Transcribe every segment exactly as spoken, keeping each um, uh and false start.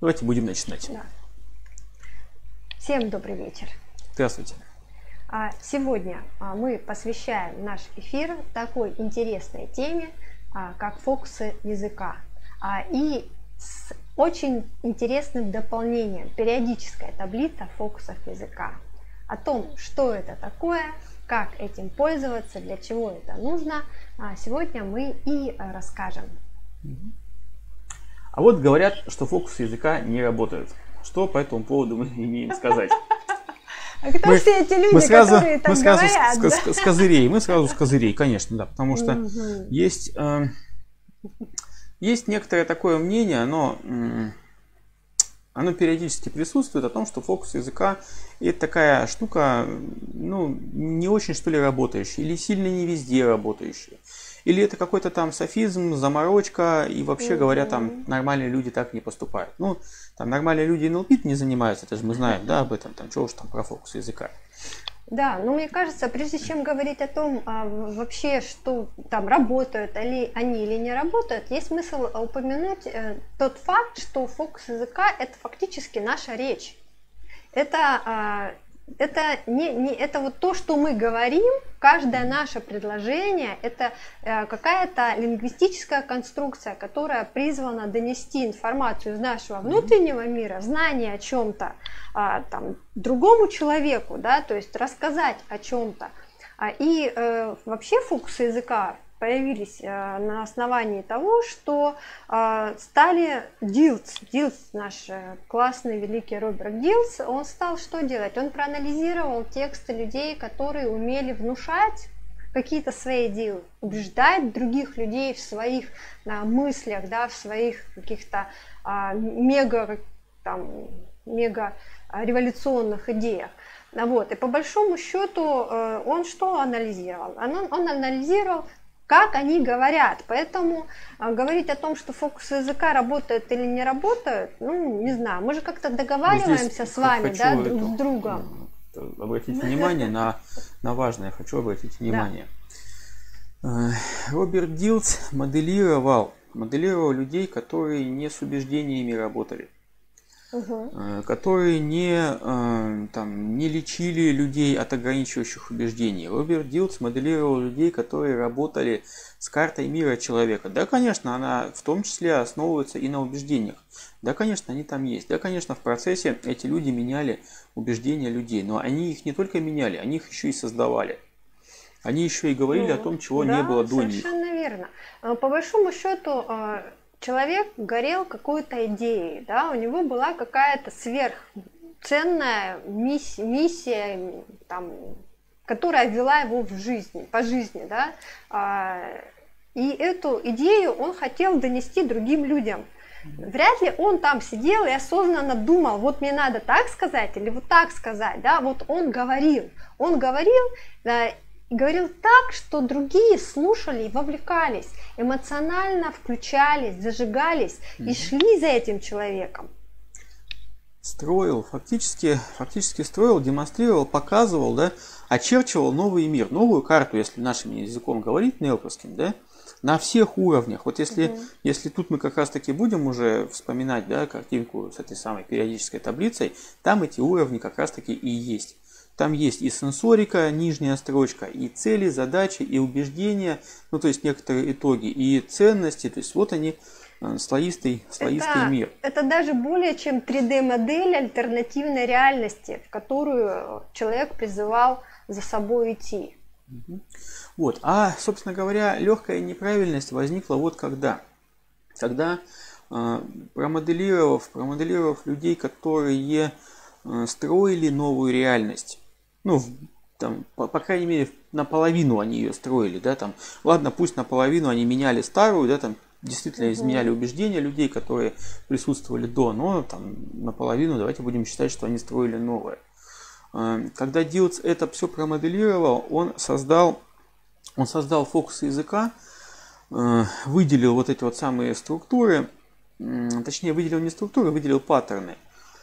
Давайте будем начинать. Да. Всем добрый вечер. Здравствуйте. Сегодня мы посвящаем наш эфир такой интересной теме, как фокусы языка. И с очень интересным дополнением, периодическая таблица фокусов языка. О том, что это такое, как этим пользоваться, для чего это нужно, сегодня мы и расскажем. А вот говорят, что фокусы языка не работают. Что по этому поводу мы имеем сказать? А кто мы, все эти люди, мы сразу, которые так мы сразу говорят? С, Да? с, с козырей. Мы сразу с козырей, конечно, да. Потому что угу. есть, э, есть некоторое такое мнение, оно, э, оно периодически присутствует о том, что фокус языка это такая штука, ну, не очень что ли работающая, или сильно не везде работающая. Или это какой-то там софизм, заморочка, и вообще угу. говоря, там нормальные люди так не поступают. Ну, там нормальные люди эн эл пи не занимаются, это же мы знаем, да, об этом, там, чего уж там про фокус языка. Да, но мне кажется, прежде чем говорить о том, а, вообще, что там работают ли они или не работают, есть смысл упомянуть э, тот факт, что фокус языка – это фактически наша речь. Это... А, Это, не, не, это вот то, что мы говорим, каждое наше предложение, это э, какая-то лингвистическая конструкция, которая призвана донести информацию из нашего внутреннего мира, знание о чем-то э, там, другому человеку, да, то есть рассказать о чем-то. И э, вообще фокусы языка появились э, на основании того, что э, стали Дилц, Дилц, наш э, классный великий Роберт Дилц, он стал что делать? Он проанализировал тексты людей, которые умели внушать какие-то свои идеи, убеждать других людей в своих э, мыслях, да, в своих каких-то э, мега, там, мега революционных идеях. Вот. И по большому счету э, он что анализировал? Он, он анализировал, как они говорят. Поэтому э, говорить о том, что фокусы языка работают или не работают, ну, не знаю. Мы же как-то договариваемся с вами, да, друг с другом. Обратите внимание на, на важное, я хочу обратить внимание. Да. Роберт Дилц моделировал, моделировал людей, которые не с убеждениями работали. Угу. Которые не, там, не лечили людей от ограничивающих убеждений. Роберт Дилц моделировал людей, которые работали с картой мира человека. Да, конечно, она в том числе основывается и на убеждениях. Да, конечно, они там есть. Да, конечно, в процессе эти люди меняли убеждения людей. Но они их не только меняли, они их еще и создавали. Они еще и говорили ну, о том, чего да, не было до них. Совершенно верно. По большому счету... Человек горел какой-то идеей, да, у него была какая-то сверхценная миссия, миссия там, которая вела его в жизни, по жизни, да, и эту идею он хотел донести другим людям. Вряд ли он там сидел и осознанно думал, вот мне надо так сказать или вот так сказать, да, вот он говорил, он говорил, да, и говорил так, что другие слушали и вовлекались, эмоционально включались, зажигались mm-hmm. и шли за этим человеком. Строил, фактически, фактически строил, демонстрировал, показывал, да, очерчивал новый мир, новую карту, если нашим языком говорить, неоповским, да, на всех уровнях. Вот если, mm-hmm. если тут мы как раз таки будем уже вспоминать, да, картинку с этой самой периодической таблицей, там эти уровни как раз таки и есть. Там есть и сенсорика, нижняя строчка, и цели, задачи, и убеждения, ну то есть некоторые итоги, и ценности. То есть вот они, слоистый, слоистый это, мир. Это даже более чем три дэ модель альтернативной реальности, в которую человек призывал за собой идти. Угу. Вот. А, собственно говоря, легкая неправильность возникла вот когда. Когда, э, промоделировав, промоделировав людей, которые э, строили новую реальность, ну, там, по, по крайней мере, наполовину они ее строили, да, там, ладно, пусть наполовину они меняли старую, да, там, действительно изменяли убеждения людей, которые присутствовали до, но там наполовину давайте будем считать, что они строили новое. Когда Дилц это все промоделировал, он создал, он создал фокусы языка, выделил вот эти вот самые структуры, точнее выделил не структуры, выделил паттерны.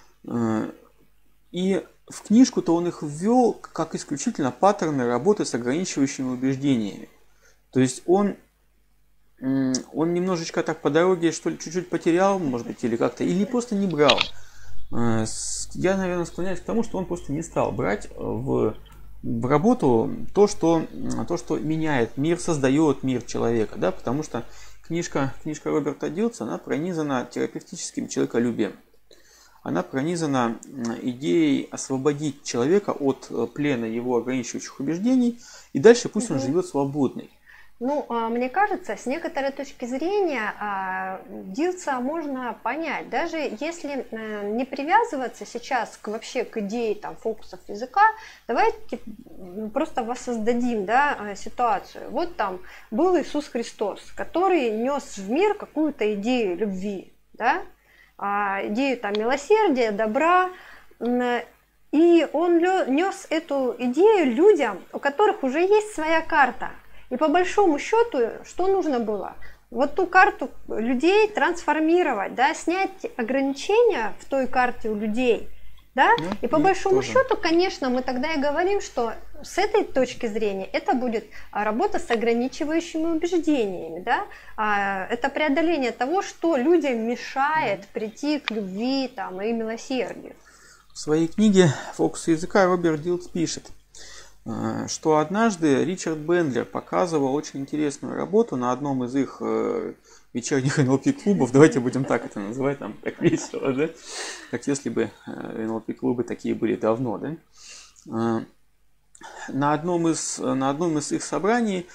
И в книжку-то он их ввел как исключительно паттерны работы с ограничивающими убеждениями. То есть он он немножечко так по дороге, что ли, чуть-чуть потерял, может быть, или как-то, или просто не брал. Я, наверное, склоняюсь к тому, что он просто не стал брать в, в работу то что, то, что меняет мир, создает мир человека, да, потому что книжка, книжка Роберта Дилтса, она пронизана терапевтическим человеколюбием. Она пронизана идеей освободить человека от плена его ограничивающих убеждений, и дальше пусть он живет свободный. Ну, мне кажется, с некоторой точки зрения Дилтса можно понять, даже если не привязываться сейчас к, вообще к идее там, фокусов языка, давайте просто воссоздадим, да, ситуацию. Вот там был Иисус Христос, который нес в мир какую-то идею любви, да, идею там, милосердия, добра, и он нес эту идею людям, у которых уже есть своя карта. И по большому счету, что нужно было? Вот ту карту людей трансформировать, да, снять ограничения в той карте у людей. Да? Ну, и по большому тоже. счету, конечно, мы тогда и говорим, что с этой точки зрения это будет работа с ограничивающими убеждениями. Да? Это преодоление того, что людям мешает прийти к любви там, и милосердию. В своей книге «Фокусы языка» Роберт Дилтс пишет, что однажды Ричард Бендлер показывал очень интересную работу на одном из их вечерних эн эл пи-клубов, давайте будем так это называть, там так весело, да? Как если бы эн эл пи-клубы такие были давно, да? На одном из, на одном из их собраний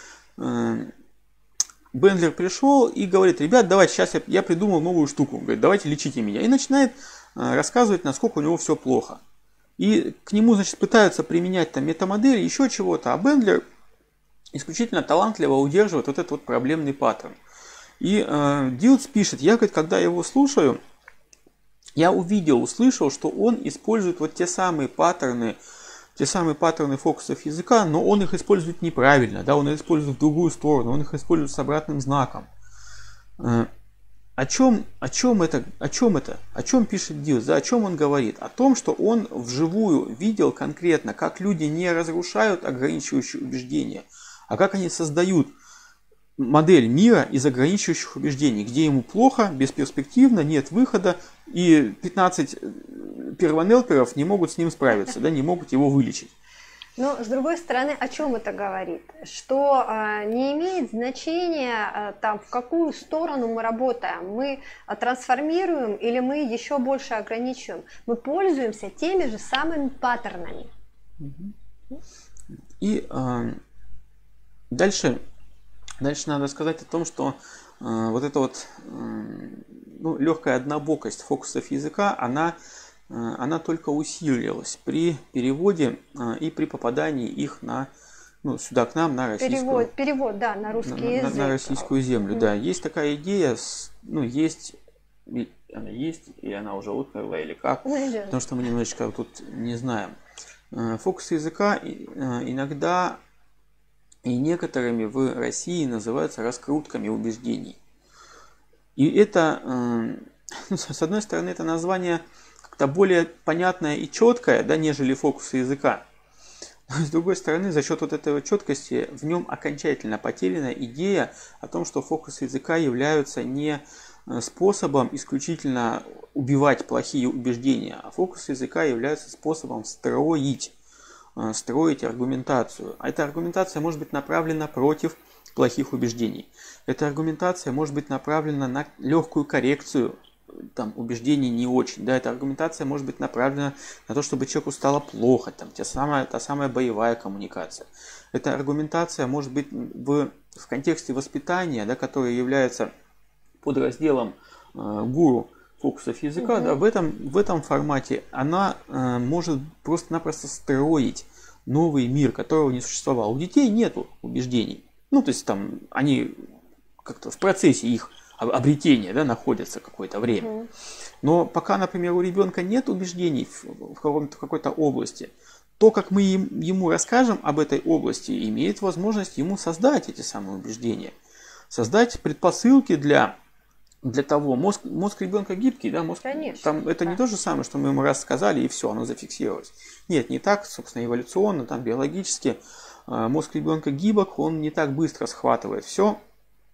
Бендлер пришел и говорит: ребят, давайте, сейчас я, я придумал новую штуку, говорит, давайте лечите меня. И начинает рассказывать, насколько у него все плохо. И к нему, значит, пытаются применять там метамодели, еще чего-то, а Бендлер исключительно талантливо удерживает вот этот вот проблемный паттерн. И э, Дилтс пишет, я, говорит, когда его слушаю, я увидел, услышал, что он использует вот те самые паттерны, те самые паттерны фокусов языка, но он их использует неправильно, да, он их использует в другую сторону, он их использует с обратным знаком. Э, О чем, о чем это, о чем это, о чем пишет Дилтс, да, о чем он говорит? О том, что он вживую видел конкретно, как люди не разрушают ограничивающие убеждения, а как они создают модель мира из ограничивающих убеждений, где ему плохо, бесперспективно, нет выхода, и пятнадцать первонелперов не могут с ним справиться, да, не могут его вылечить. Но, с другой стороны, о чем это говорит? Что э, не имеет значения, э, там, в какую сторону мы работаем. Мы э, трансформируем или мы еще больше ограничиваем. Мы пользуемся теми же самыми паттернами. И э, дальше, дальше надо сказать о том, что э, вот эта вот э, ну, легкая однобокость фокусов языка, она... она только усилилась при переводе и при попадании их на, ну, сюда к нам, на российскую, перевод, перевод, да, на русский на, язык. На, на российскую землю, mm-hmm. да. Есть такая идея, ну, есть, она есть, и она уже умерла или как, mm-hmm. потому что мы немножечко тут не знаем. Фокусы языка иногда и некоторыми в России называются раскрутками убеждений. И это, ну, с одной стороны, это название как-то более понятное и четкое, да, нежели фокусы языка. Но с другой стороны, за счет вот этой четкости в нем окончательно потеряна идея о том, что фокусы языка являются не способом исключительно убивать плохие убеждения, а фокусы языка являются способом строить, строить аргументацию. А эта аргументация может быть направлена против плохих убеждений. Эта аргументация может быть направлена на легкую коррекцию там, убеждений не очень. Да, эта аргументация может быть направлена на то, чтобы человеку стало плохо. Там, та, самая, та самая боевая коммуникация. Эта аргументация может быть в, в контексте воспитания, да, который является подразделом э, гуру фокусов языка. Угу. Да, в, этом, в этом формате она э, может просто-напросто строить новый мир, которого не существовало. У детей нету убеждений. Ну, то есть там они как-то в процессе их обретения, да, находятся какое-то время. Mm-hmm. Но пока, например, у ребенка нет убеждений в, в, в какой-то области, то, как мы им, ему расскажем об этой области, имеет возможность ему создать эти самые убеждения. Создать предпосылки для, для того. Мозг, мозг ребенка гибкий, да, мозг, там, это да. не то же самое, что мы ему раз сказали, и все, оно зафиксировалось. Нет, не так, собственно, эволюционно, там, биологически. Мозг ребенка гибок, он не так быстро схватывает все.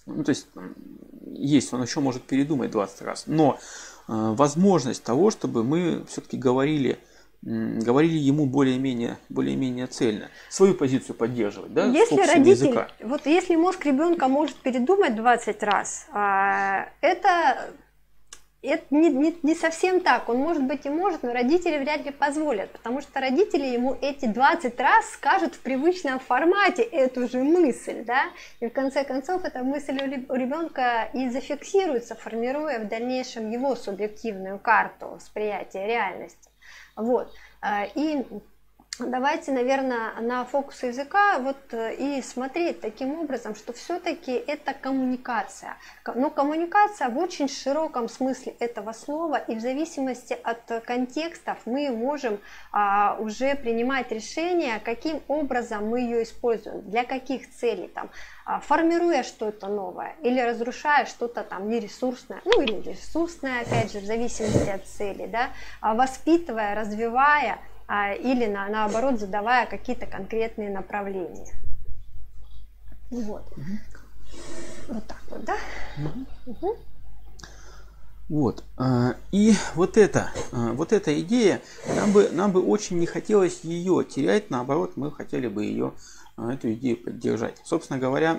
ну, то есть есть, он еще может передумать двадцать раз, но возможность того, чтобы мы все-таки говорили, говорили ему более-менее, более-менее цельно, свою позицию поддерживать, да, если родитель, языка. Вот если мозг ребенка может передумать двадцать раз, это, это не, не, не совсем так, он может быть и может, но родители вряд ли позволят, потому что родители ему эти двадцать раз скажут в привычном формате эту же мысль, да, и в конце концов эта мысль у ребенка и зафиксируется, формируя в дальнейшем его субъективную карту восприятия реальности. Вот. И давайте, наверное, на фокус языка вот и смотреть таким образом, что все-таки это коммуникация. Но коммуникация в очень широком смысле этого слова, и в зависимости от контекстов мы можем а, уже принимать решение, каким образом мы ее используем, для каких целей, там, а, формируя что-то новое или разрушая что-то там нересурсное, ну или ресурсное, опять же, в зависимости от цели, да, а, воспитывая, развивая, или на, наоборот задавая какие-то конкретные направления. Вот. Угу. Вот так вот, да? Угу. Угу. Вот. И вот эта, вот эта идея, нам бы, нам бы очень не хотелось ее терять, наоборот, мы хотели бы ее, эту идею поддержать. Собственно говоря,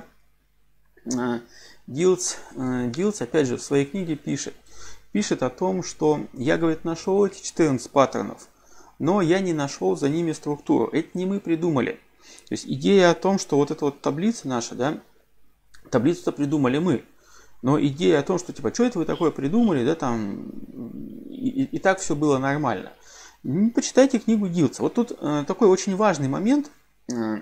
Дилц, Дилц опять же в своей книге пишет, пишет о том, что я, говорит, нашел эти четырнадцать паттернов, но я не нашел за ними структуру. Это не мы придумали. То есть идея о том, что вот эта вот таблица наша, да, таблицу-то придумали мы. Но идея о том, что типа, что это вы такое придумали, да, там, и, и так все было нормально. Почитайте книгу Дилца. Вот тут э, такой очень важный момент. Э,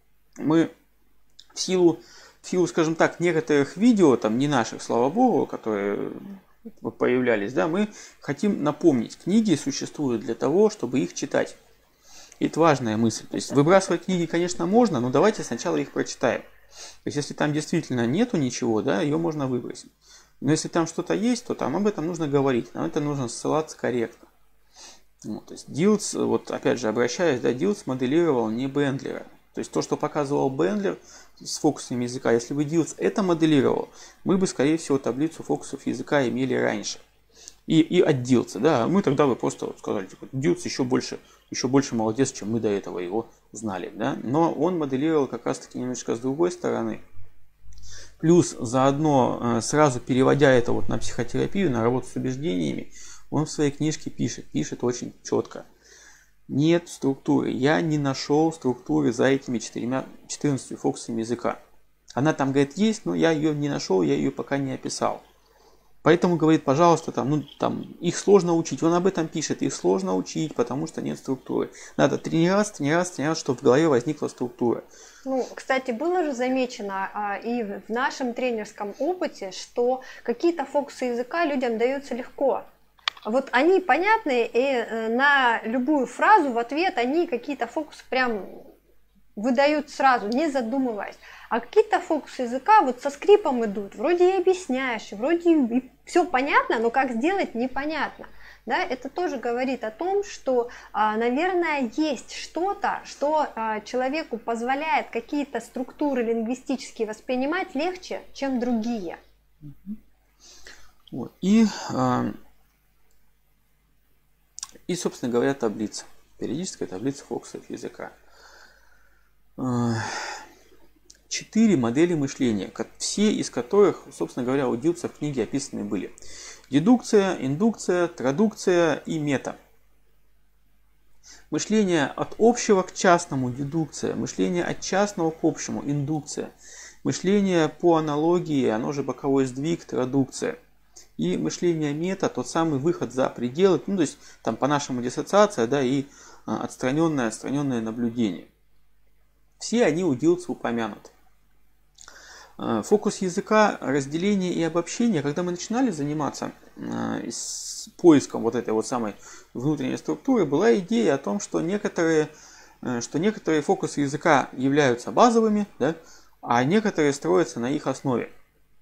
мы в силу, в силу, скажем так, некоторых видео, там не наших, слава богу, которые появлялись, да, мы хотим напомнить, книги существуют для того, чтобы их читать. Это важная мысль. То есть выбрасывать книги, конечно, можно, но давайте сначала их прочитаем. То есть если там действительно нету ничего, да, ее можно выбросить. Но если там что-то есть, то там об этом нужно говорить, на это нужно ссылаться корректно. Вот, то есть Дилц, вот опять же обращаясь, да, Дилц моделировал не Бендлера. То есть то, что показывал Бендлер с фокусами языка, если бы Дилц это моделировал, мы бы, скорее всего, таблицу фокусов языка имели раньше. И, и от Дилца, да, мы тогда бы просто вот сказали, типа, Дилц еще больше, еще больше молодец, чем мы до этого его знали, да. Но он моделировал как раз-таки немножко с другой стороны. Плюс заодно, сразу переводя это вот на психотерапию, на работу с убеждениями, он в своей книжке пишет, пишет очень четко. Нет структуры. Я не нашел структуры за этими четырьмя, четырнадцатью фокусами языка. Она там, говорит, есть, но я ее не нашел, я ее пока не описал. Поэтому, говорит, пожалуйста, там, ну, там, их сложно учить. Он об этом пишет. Их сложно учить, потому что нет структуры. Надо тренироваться, тренироваться, тренироваться, чтобы в голове возникла структура. Ну, кстати, было же замечено а, и в нашем тренерском опыте, что какие-то фокусы языка людям даются легко. Вот они понятны, и на любую фразу в ответ они какие-то фокусы прям выдают сразу, не задумываясь. А какие-то фокусы языка вот со скрипом идут, вроде и объясняешь, вроде и все понятно, но как сделать непонятно. Да, это тоже говорит о том, что, наверное, есть что-то, что человеку позволяет какие-то структуры лингвистические воспринимать легче, чем другие. Вот. И... И, собственно говоря, таблица. Периодическая таблица фокусов языка. Четыре модели мышления, все из которых, собственно говоря, у Дилца в книге описаны были. Дедукция, индукция, традукция и мета. Мышление от общего к частному – дедукция. Мышление от частного к общему – индукция. Мышление по аналогии, оно же боковой сдвиг – традукция. И мышление мета, тот самый выход за пределы, ну, то есть там по-нашему диссоциация, да, и отстраненное, отстраненное наблюдение. Все они у Дилца упомянуты. Фокус языка, разделение и обобщение, когда мы начинали заниматься с поиском вот этой вот самой внутренней структуры, была идея о том, что некоторые, что некоторые фокусы языка являются базовыми, да, а некоторые строятся на их основе.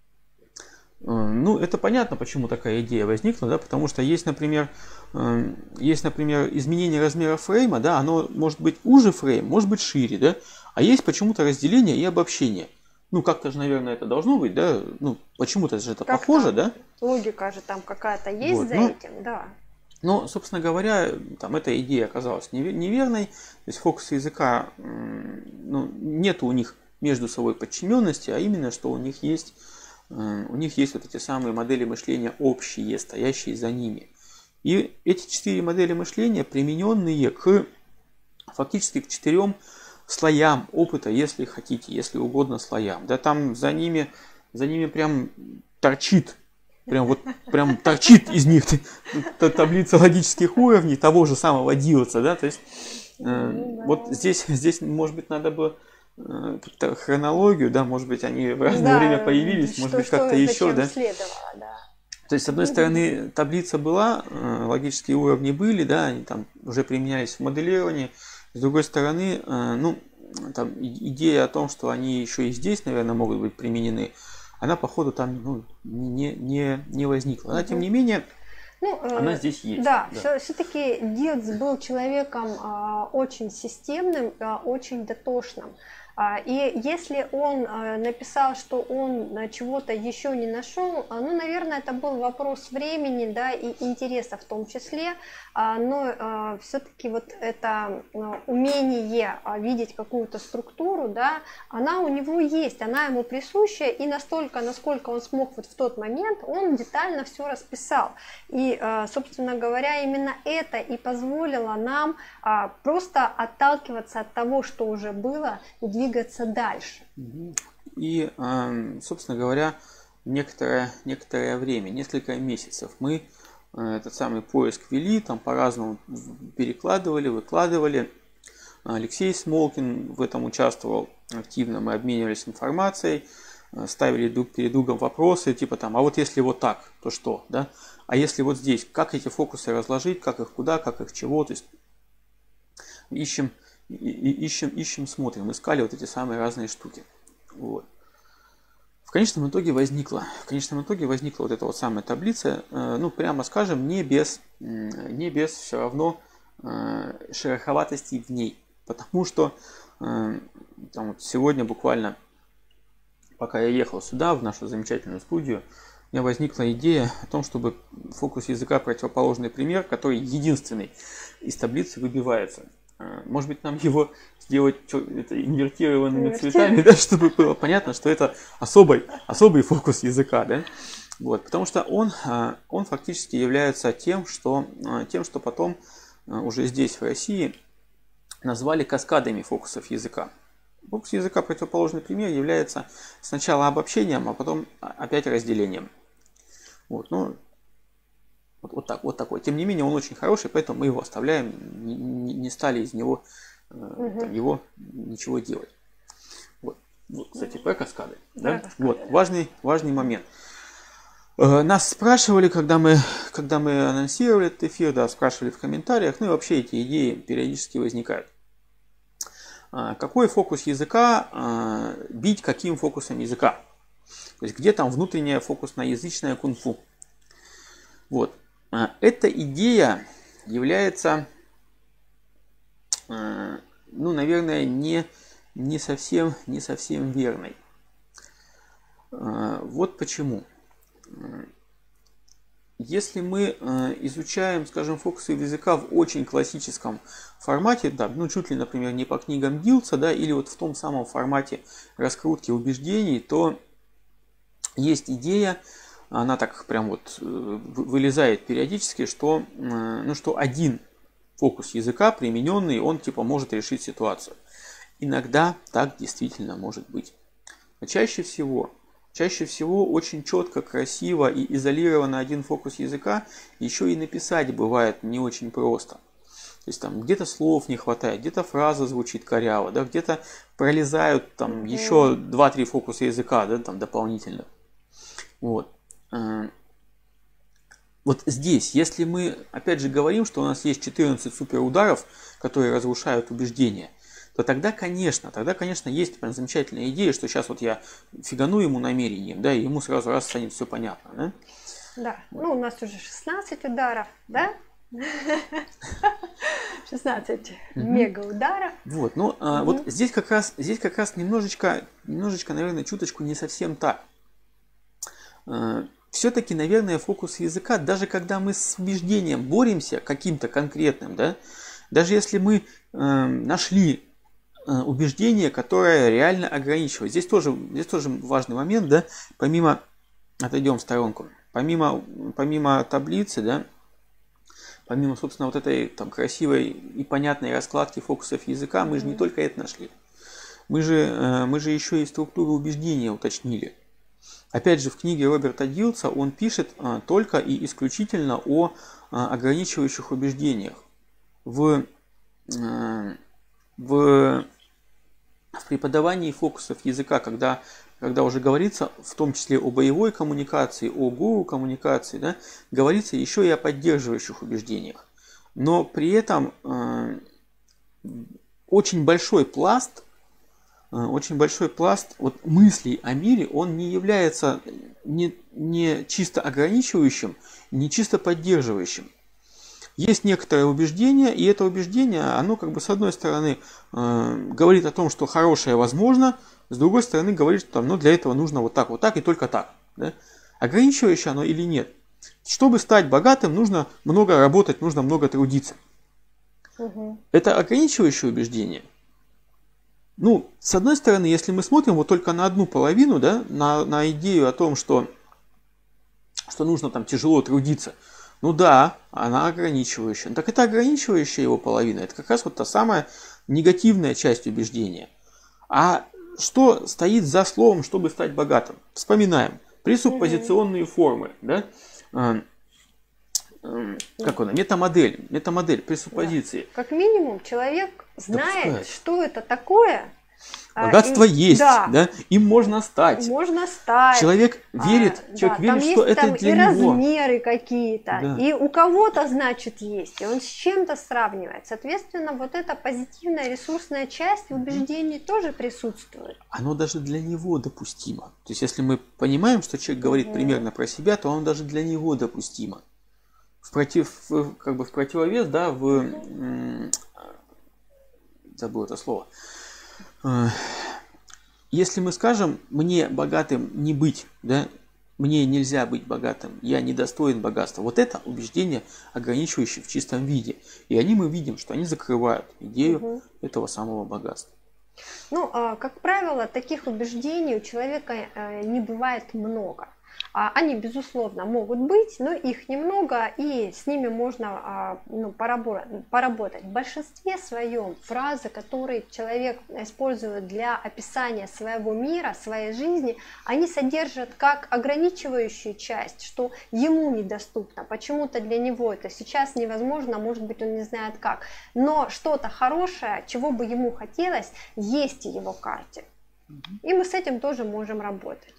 Ну, это понятно, почему такая идея возникла, да, потому что есть, например, есть, например, изменение размера фрейма, да, оно может быть уже фрейм, может быть шире, да, а есть почему-то разделение и обобщение. ну, как-то же, наверное, это должно быть, да? Ну, почему-то же это как похоже, да? Логика же там какая-то есть вот, за ну, этим, да. Но, собственно говоря, там эта идея оказалась неверной. То есть фокусы языка, ну, нет у них между собой подчиненности, а именно, что у них есть, у них есть вот эти самые модели мышления общие, стоящие за ними. И эти четыре модели мышления, примененные к фактически к четырем слоям опыта, если хотите, если угодно слоям. Да, там за ними, за ними прям торчит, прям вот прям торчит из них таблица логических уровней того же самого Дилса, да, то есть э, вот здесь, здесь, может быть, надо бы э, как-то хронологию, да, может быть, они в разное да, время появились, что, может быть, как-то еще, да. да. То есть, с одной стороны, таблица была, э, логические уровни были, да, они там уже применялись в моделировании. С другой стороны, э, ну, там идея о том, что они еще и здесь, наверное, могут быть применены, она, походу, там ну, не, не, не возникла. Она, тем не менее, ну, она здесь есть. Да, да. все-таки Дилс был человеком э, очень системным, э, очень дотошным. И если он написал, что он чего-то еще не нашел, ну, наверное, это был вопрос времени, да, и интереса в том числе, но все-таки вот это умение видеть какую-то структуру, да, она у него есть, она ему присуща, и настолько, насколько он смог вот в тот момент, он детально все расписал. И, собственно говоря, именно это и позволило нам просто отталкиваться от того, что уже было, и двигаться двигаться дальше. И, собственно говоря, некоторое, некоторое время, несколько месяцев мы этот самый поиск вели, там по-разному перекладывали, выкладывали. Алексей Смолкин в этом участвовал активно, мы обменивались информацией, ставили друг перед другом вопросы, типа там, а вот если вот так, то что, да? А если вот здесь, как эти фокусы разложить, как их куда, как их чего, то есть ищем И, и ищем, ищем, смотрим, искали вот эти самые разные штуки. Вот. В конечном итоге возникла, в конечном итоге возникла вот эта вот самая таблица, ну, прямо скажем, не без, не без все равно шероховатостей в ней. Потому что там, вот сегодня буквально, пока я ехал сюда, в нашу замечательную студию, у меня возникла идея о том, чтобы фокус языка противоположный пример, который единственный из таблицы выбивается. Может быть, нам его сделать это, инвертированными цветами, да, чтобы было понятно, что это особый, особый фокус языка. Да? Вот, потому что он, он фактически является тем что, тем, что потом уже здесь, в России, назвали каскадами фокусов языка. Фокус языка противоположный пример является сначала обобщением, а потом опять разделением. Вот, ну, Вот, вот, так, вот такой. Тем не менее, он очень хороший, поэтому мы его оставляем, не, не, не стали из него, э, там, его ничего делать. Вот, вот кстати, про каскады. Да? Да, каскады вот, да. важный, важный момент. Э, нас спрашивали, когда мы, когда мы анонсировали этот эфир, да, спрашивали в комментариях, ну и вообще эти идеи периодически возникают. Э, какой фокус языка э, бить каким фокусом языка? То есть, где там внутренняя фокусно-язычная кунг-фу? Вот. Эта идея является, ну, наверное, не, не, совсем, не совсем верной. Вот почему. Если мы изучаем, скажем, фокусы языка в очень классическом формате, да, ну, чуть ли, например, не по книгам Дилса, да, или вот в том самом формате раскрутки убеждений, то есть идея, она так прям вот вылезает периодически, что, ну, что один фокус языка примененный, он типа может решить ситуацию. Иногда так действительно может быть. Но чаще всего, чаще всего очень четко, красиво и изолированно один фокус языка еще и написать бывает не очень просто. То есть там где-то слов не хватает, где-то фраза звучит коряво, да, где-то пролезают там mm-hmm. еще два-три фокуса языка, да, там дополнительно. Вот. Вот здесь, если мы, опять же, говорим, что у нас есть четырнадцать суперударов, которые разрушают убеждения, то тогда, конечно, тогда, конечно, есть прям замечательная идея, что сейчас вот я фигану ему намерением, да, и ему сразу раз станет все понятно, да? Да, ну у нас уже шестнадцать ударов, да? шестнадцать мега ударов. Вот, ну, а, вот здесь как раз, здесь как раз немножечко, немножечко, наверное, чуточку не совсем так. Все-таки, наверное, фокус языка, даже когда мы с убеждением боремся каким-то конкретным, да, даже если мы э, нашли э, убеждение, которое реально ограничивает, здесь тоже, здесь тоже важный момент, да, помимо, отойдем в сторонку, помимо, помимо таблицы, да, помимо, собственно, вот этой там красивой и понятной раскладки фокусов языка, мы же не только это нашли, мы же, э, мы же еще и структуру убеждения уточнили. Опять же, в книге Роберта Дилса он пишет а, только и исключительно о а, ограничивающих убеждениях. В, а, в, в преподавании фокусов языка, когда, когда уже говорится в том числе о боевой коммуникации, о гуру коммуникации, да, говорится еще и о поддерживающих убеждениях. Но при этом а, очень большой пласт Очень большой пласт вот мыслей о мире, он не является не, не чисто ограничивающим, не чисто поддерживающим. Есть некоторое убеждение, и это убеждение, оно как бы с одной стороны э, говорит о том, что хорошее возможно, с другой стороны говорит, что там, ну, для этого нужно вот так, вот так и только так. Да? Ограничивающее оно или нет? Чтобы стать богатым, нужно много работать, нужно много трудиться. Угу. Это ограничивающее убеждение. Ну, с одной стороны, если мы смотрим вот только на одну половину, да, на, на идею о том, что, что нужно там тяжело трудиться, ну да, она ограничивающая. Так это ограничивающая его половина, это как раз вот та самая негативная часть убеждения. А что стоит за словом, чтобы стать богатым? Вспоминаем. Пресуппозиционные формы, да? Как он? Метамодель. Метамодель пресуппозиции. Да. Как минимум, человек знает, Допускает. что это такое. Богатство и, есть, да. да, им можно стать. Можно стать. Человек верит, а, человек да, верит, что это там для и него. размеры какие-то, да. и у кого-то, значит, есть, и он с чем-то сравнивает. Соответственно, вот эта позитивная ресурсная часть в убеждении тоже присутствует. Оно даже для него допустимо. То есть, если мы понимаем, что человек говорит угу. примерно про себя, то оно даже для него допустимо. В, против, как бы в противовес, да, в... М- забыл это слово. Если мы скажем, мне богатым не быть, да, мне нельзя быть богатым, я недостоин богатства, вот это убеждение, ограничивающее в чистом виде. И они мы видим, что они закрывают идею угу. этого самого богатства. Ну, как правило, таких убеждений у человека не бывает много. Они, безусловно, могут быть, но их немного, и с ними можно ну, поработать. В большинстве своем фразы, которые человек использует для описания своего мира, своей жизни, они содержат как ограничивающую часть, что ему недоступно. Почему-то для него это сейчас невозможно, может быть, он не знает как. Но что-то хорошее, чего бы ему хотелось, есть в его карте. И мы с этим тоже можем работать.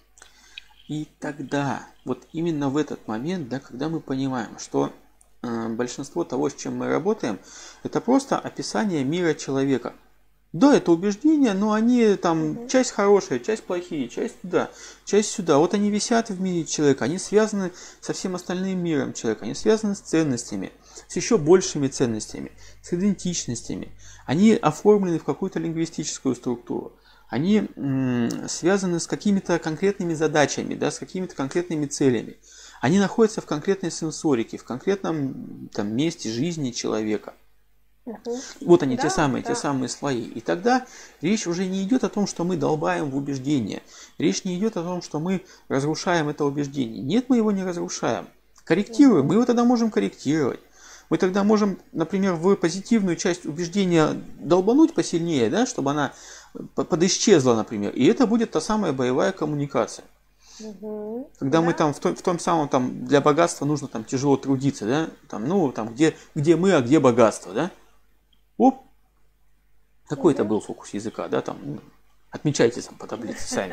И тогда, вот именно в этот момент, да, когда мы понимаем, что э, большинство того, с чем мы работаем, это просто описание мира человека. Да, это убеждения, но они там, угу. часть хорошая, часть плохие, часть туда, часть сюда. Вот они висят в мире человека, они связаны со всем остальным миром человека, они связаны с ценностями, с еще большими ценностями, с идентичностями. Они оформлены в какую-то лингвистическую структуру. Они м, связаны с какими-то конкретными задачами, да, с какими-то конкретными целями. Они находятся в конкретной сенсорике, в конкретном там, месте жизни человека. Угу. Вот они, да, те самые, да. те самые слои. И тогда речь уже не идет о том, что мы долбаем в убеждение. Речь не идет о том, что мы разрушаем это убеждение. Нет, мы его не разрушаем. Корректируем, угу. мы его тогда можем корректировать. Мы тогда можем, например, в позитивную часть убеждения долбануть посильнее, да, чтобы она подисчезла, например. И это будет та самая боевая коммуникация. Угу, Когда да. мы там в том, в том самом там для богатства нужно там тяжело трудиться, да, там, ну, там, где, где мы, а где богатство, да? Оп! Какой угу. это был фокус языка, да, там, отмечайте там по таблице сами.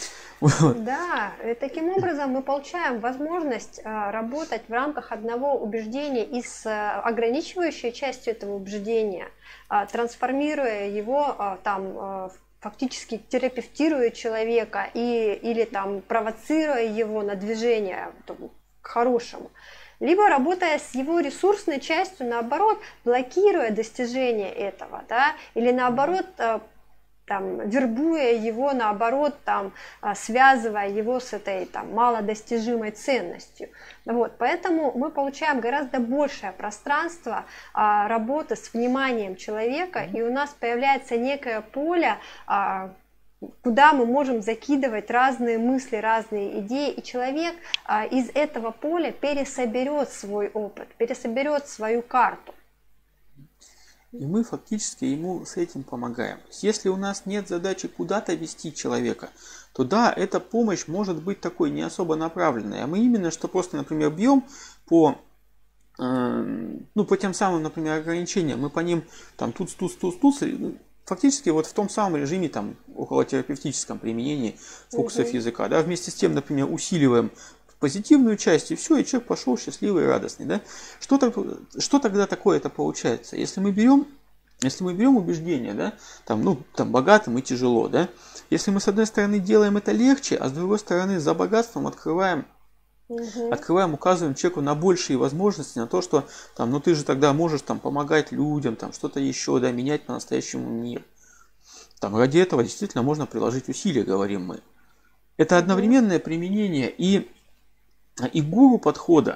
Да, и таким образом мы получаем возможность работать в рамках одного убеждения и с ограничивающей частью этого убеждения, трансформируя его, там, фактически терапевтируя человека и, или там, провоцируя его на движение к хорошему. либо работая с его ресурсной частью, наоборот, блокируя достижение этого, да, или наоборот, там, вербуя его, наоборот, там, связывая его с этой там, малодостижимой ценностью. Вот, поэтому мы получаем гораздо большее пространство а, работы с вниманием человека, и у нас появляется некое поле, а, куда мы можем закидывать разные мысли, разные идеи, и человек а, из этого поля пересоберет свой опыт, пересоберет свою карту. И мы фактически ему с этим помогаем. Если у нас нет задачи куда-то вести человека, то да, эта помощь может быть такой не особо направленной. А мы именно что просто, например, бьем по, э, ну, по тем самым, например, ограничениям. Мы по ним там тут, тут, тут, тут, фактически вот в том самом режиме, там, околотерапевтическом применении фокусов угу. языка. Да, вместе с тем, например, усиливаем позитивную часть, и все, и человек пошел счастливый и радостный. Да? Что, что тогда такое это получается? Если мы берем, если мы берем убеждение, да, там, ну, там, богатым и тяжело, да? Если мы с одной стороны делаем это легче, а с другой стороны за богатством открываем, угу. открываем, указываем человеку на большие возможности, на то, что там, ну ты же тогда можешь там, помогать людям, там, что-то еще, да, менять по-настоящему мир. Там, ради этого действительно можно приложить усилия, говорим мы. Это одновременное применение и и гуру подхода,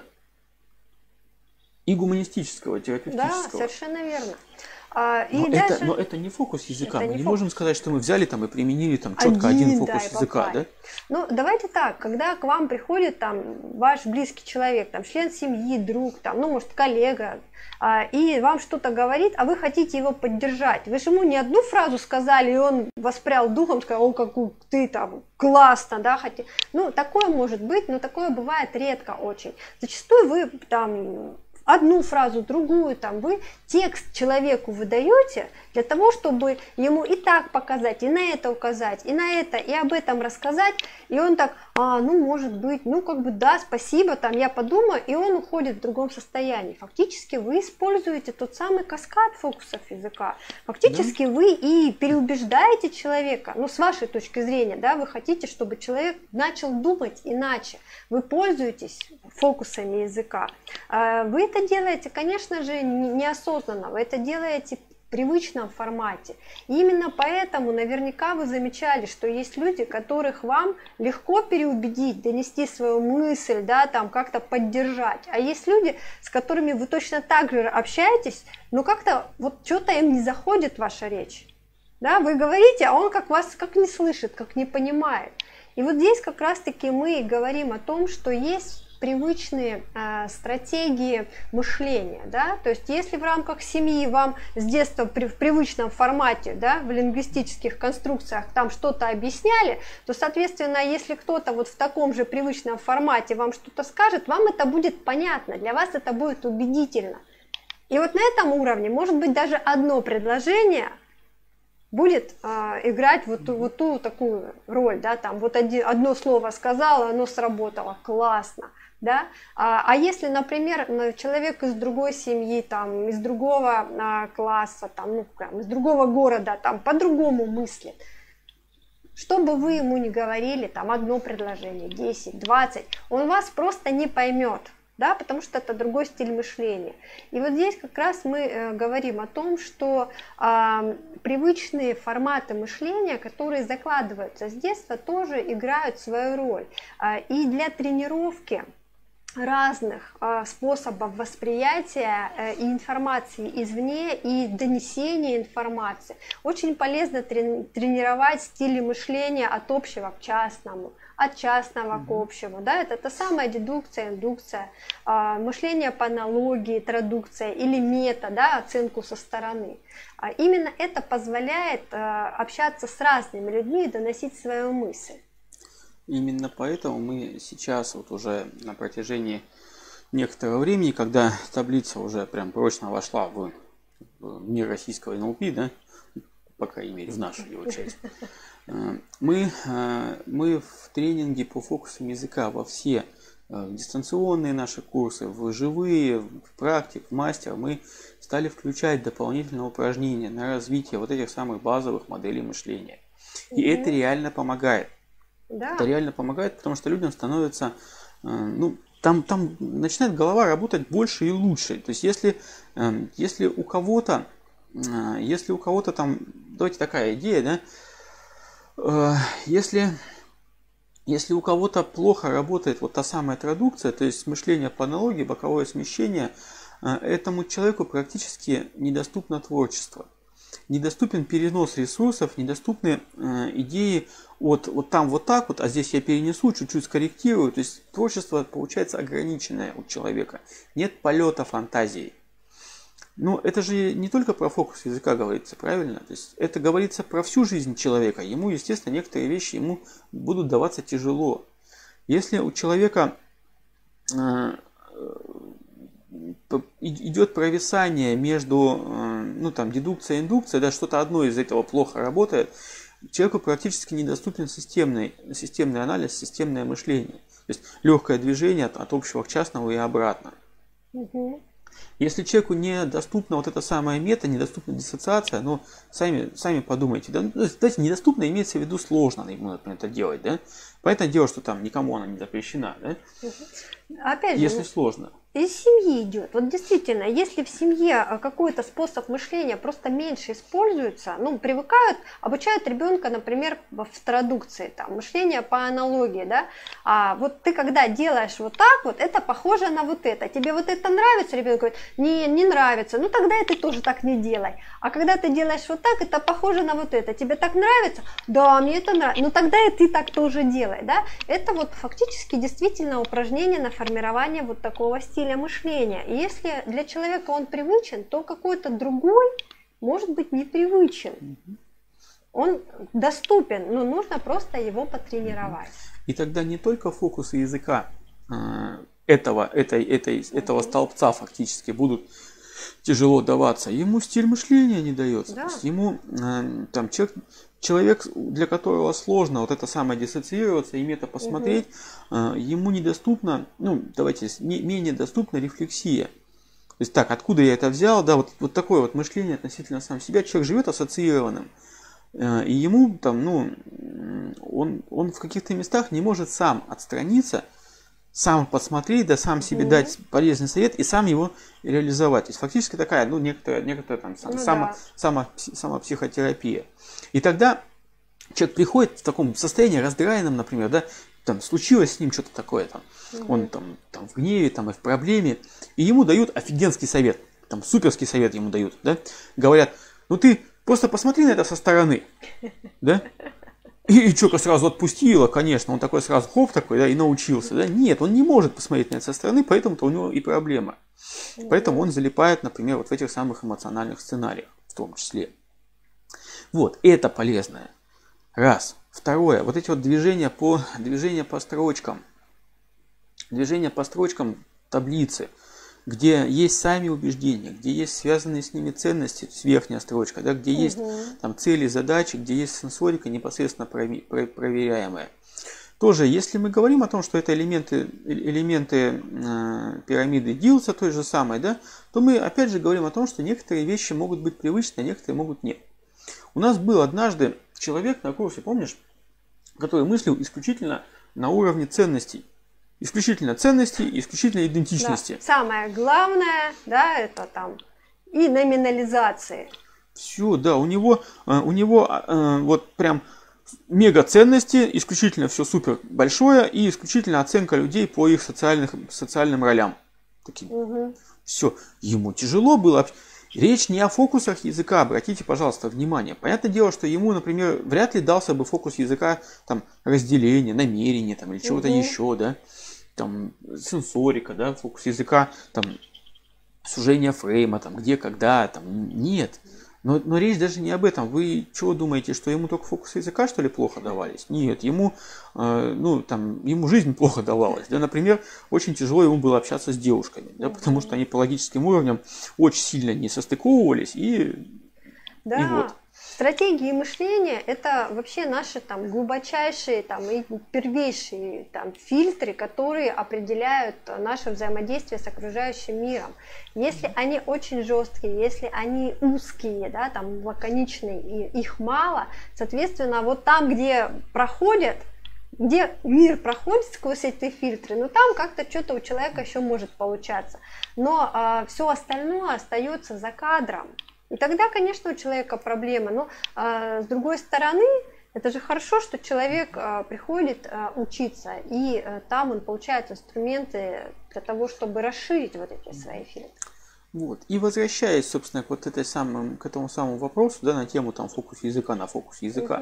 и гуманистического, терапевтического. Да, совершенно верно. А, и но, даже... это, но это не фокус языка. Это Мы не не фокус. можем сказать, что мы взяли там и применили там четко один, один фокус да, языка. Да? Ну, давайте так, когда к вам приходит там ваш близкий человек, там член семьи, друг, там, ну, может, коллега, а, и вам что-то говорит, а вы хотите его поддержать. Вы же ему не одну фразу сказали, и он воспрял духом, сказал, о, как ты там классно, да, хотите. Ну, такое может быть, но такое бывает редко очень. Зачастую вы там одну фразу, другую, там, вы текст человеку выдаете для того, чтобы ему и так показать, и на это указать, и на это, и об этом рассказать, и он так, а, ну, может быть, ну, как бы, да, спасибо, там, я подумаю, и он уходит в другом состоянии. Фактически вы используете тот самый каскад фокусов языка, фактически да. вы и переубеждаете человека, ну, с вашей точки зрения, да, вы хотите, чтобы человек начал думать иначе, вы пользуетесь фокусами языка, вы это делаете, конечно же, неосознанно, вы это делаете в привычном формате. И именно поэтому наверняка вы замечали, что есть люди, которых вам легко переубедить, донести свою мысль, да, там как-то поддержать. А есть люди, с которыми вы точно так же общаетесь, но как-то вот что-то им не заходит ваша речь. Да, вы говорите, а он как вас как не слышит, как не понимает. И вот здесь как раз-таки мы говорим о том, что есть привычные э, стратегии мышления, да, то есть если в рамках семьи вам с детства при, в привычном формате, да, в лингвистических конструкциях там что-то объясняли, то, соответственно, если кто-то вот в таком же привычном формате вам что-то скажет, вам это будет понятно, для вас это будет убедительно. И вот на этом уровне, может быть, даже одно предложение будет э, играть вот, вот ту такую роль, да, там вот один, одно слово сказала, оно сработало, классно. Да? А, а если, например, человек из другой семьи, там, из другого а, класса, там, ну, прям, из другого города, там, по-другому мыслит, что бы вы ему ни говорили, там, одно предложение, десять, двадцать, он вас просто не поймет, да, потому что это другой стиль мышления. И вот здесь как раз мы э, говорим о том, что э, привычные форматы мышления, которые закладываются с детства, тоже играют свою роль. Э, и для тренировки разных э, способов восприятия э, и информации извне, и донесения информации. Очень полезно трени- тренировать стили мышления от общего к частному, от частного mm-hmm. к общему. Да? Это та самая дедукция, индукция, э, мышление по аналогии, традукция или мета, да, оценку со стороны. А именно это позволяет э, общаться с разными людьми и доносить свою мысль. Именно поэтому мы сейчас вот уже на протяжении некоторого времени, когда таблица уже прям прочно вошла в, в мир российского эн эл пи, да, по крайней мере в нашу его часть, мы, мы в тренинге по фокусам языка во все дистанционные наши курсы, в живые, в практик, в мастер, мы стали включать дополнительные упражнения на развитие вот этих самых базовых моделей мышления. И mm-hmm. это реально помогает. Да. Это реально помогает, потому что людям становится, ну, там, там начинает голова работать больше и лучше. То есть если, если у кого-то, если у кого-то там, давайте такая идея, да, если, если у кого-то плохо работает вот та самая традукция, то есть мышление по аналогии, боковое смещение, этому человеку практически недоступно творчество. Недоступен перенос ресурсов, недоступны э, идеи от вот там вот так вот, а здесь я перенесу, чуть-чуть скорректирую. То есть творчество получается ограниченное у человека. Нет полета фантазии. Но это же не только про фокус языка говорится, правильно? То есть это говорится про всю жизнь человека. Ему, естественно, некоторые вещи ему будут даваться тяжело. Если у человека э, идет провисание между ну, там, дедукцией и индукцией, да, что-то одно из этого плохо работает, человеку практически недоступен системный, системный анализ, системное мышление. То есть легкое движение от, от общего к частному и обратно. Угу. Если человеку недоступна вот эта самая мета, недоступна диссоциация, ну, сами, сами подумайте. Да? Знаете, недоступно имеется в виду сложно ему, например, это делать. Да? Понятное дело, что там никому она не запрещена. Да? Угу. Опять же, если сложно. Из семьи идет. Вот действительно, если в семье какой-то способ мышления просто меньше используется, ну, привыкают, обучают ребенка, например, в традукции, там, мышление по аналогии, да, а вот ты когда делаешь вот так вот, это похоже на вот это, тебе вот это нравится, ребенок говорит, не, не нравится, ну, тогда и ты тоже так не делай, а когда ты делаешь вот так, это похоже на вот это, тебе так нравится, да, мне это нравится, ну, тогда и ты так тоже делай, да, это вот фактически действительно упражнение на формирование вот такого стиля мышления. И если для человека он привычен, то какой-то другой может быть непривычен. Он доступен, но нужно просто его потренировать. И тогда не только фокусы языка этого, этой, этой, этого столбца фактически будут тяжело даваться, ему стиль мышления не дается. Да. То есть ему там, человек, человек, для которого сложно вот это самое диссоциироваться, иметь это посмотреть, угу. ему недоступно, ну давайте, менее доступна рефлексия. То есть так, откуда я это взял, да, вот, вот такое вот мышление относительно сам себя. Человек живет ассоциированным, и ему там, ну, он, он в каких-то местах не может сам отстраниться, сам посмотреть, да, сам себе mm-hmm. дать полезный совет и сам его реализовать. То есть фактически такая, ну, некоторая, некоторая там сам, ну, само, да. само, самопсихотерапия. И тогда человек приходит в таком состоянии раздраенном, например, да, там случилось с ним что-то такое, там, mm-hmm. он там, там в гневе, там и в проблеме, и ему дают офигенский совет, там суперский совет ему дают, да, говорят, ну ты просто посмотри на это со стороны, да. И Чока сразу отпустила, конечно, он такой сразу хоп такой, да, и научился. Да? Нет, он не может посмотреть на это со стороны, поэтому-то у него и проблема. Поэтому он залипает, например, вот в этих самых эмоциональных сценариях в том числе. Вот, это полезное. Раз. Второе, вот эти вот движения по, движения по строчкам. Движения по строчкам таблицы, где есть сами убеждения, где есть связанные с ними ценности, то есть верхняя строчка, да, где угу. есть там цели, задачи, где есть сенсорика непосредственно проверяемая. Тоже, если мы говорим о том, что это элементы, элементы э, пирамиды Дилса, той же самой, да, то мы опять же говорим о том, что некоторые вещи могут быть привычны, а некоторые могут нет. У нас был однажды человек на курсе, помнишь, который мыслил исключительно на уровне ценностей. Исключительно ценности и исключительно идентичности. Да. Самое главное, да, это там и номинализации. Все, да, у него, у него вот прям мега ценности, исключительно все супер большое и исключительно оценка людей по их социальных, социальным ролям. Таким. Угу. Все, ему тяжело было. Речь не о фокусах языка, обратите, пожалуйста, внимание. Понятное дело, что ему, например, вряд ли дался бы фокус языка там разделение, намерение там, или чего-то угу. еще, да. Там сенсорика, да, фокус языка, там сужение фрейма, там где, когда, там нет. Но, но речь даже не об этом. Вы чего думаете, что ему только фокус языка, что ли, плохо давались? Нет, ему, э, ну, там, ему жизнь плохо давалась. Да, например, очень тяжело ему было общаться с девушками, да, потому что они по логическим уровням очень сильно не состыковывались и, да. и вот. Стратегии мышления – это вообще наши там глубочайшие там, и первейшие там, фильтры, которые определяют наше взаимодействие с окружающим миром. Если они очень жесткие, если они узкие, да, там, лаконичные, и их мало, соответственно, вот там, где проходят, где мир проходит сквозь эти фильтры, но там как-то что-то у человека еще может получаться. Но а, все остальное остается за кадром. И тогда, конечно, у человека проблема. Но а, с другой стороны, это же хорошо, что человек а, приходит а, учиться, и а, там он получает инструменты для того, чтобы расширить вот эти свои фильтры. Вот. И возвращаясь, собственно, к вот этой самой, к этому самому вопросу, да, на тему там фокус языка на фокус языка.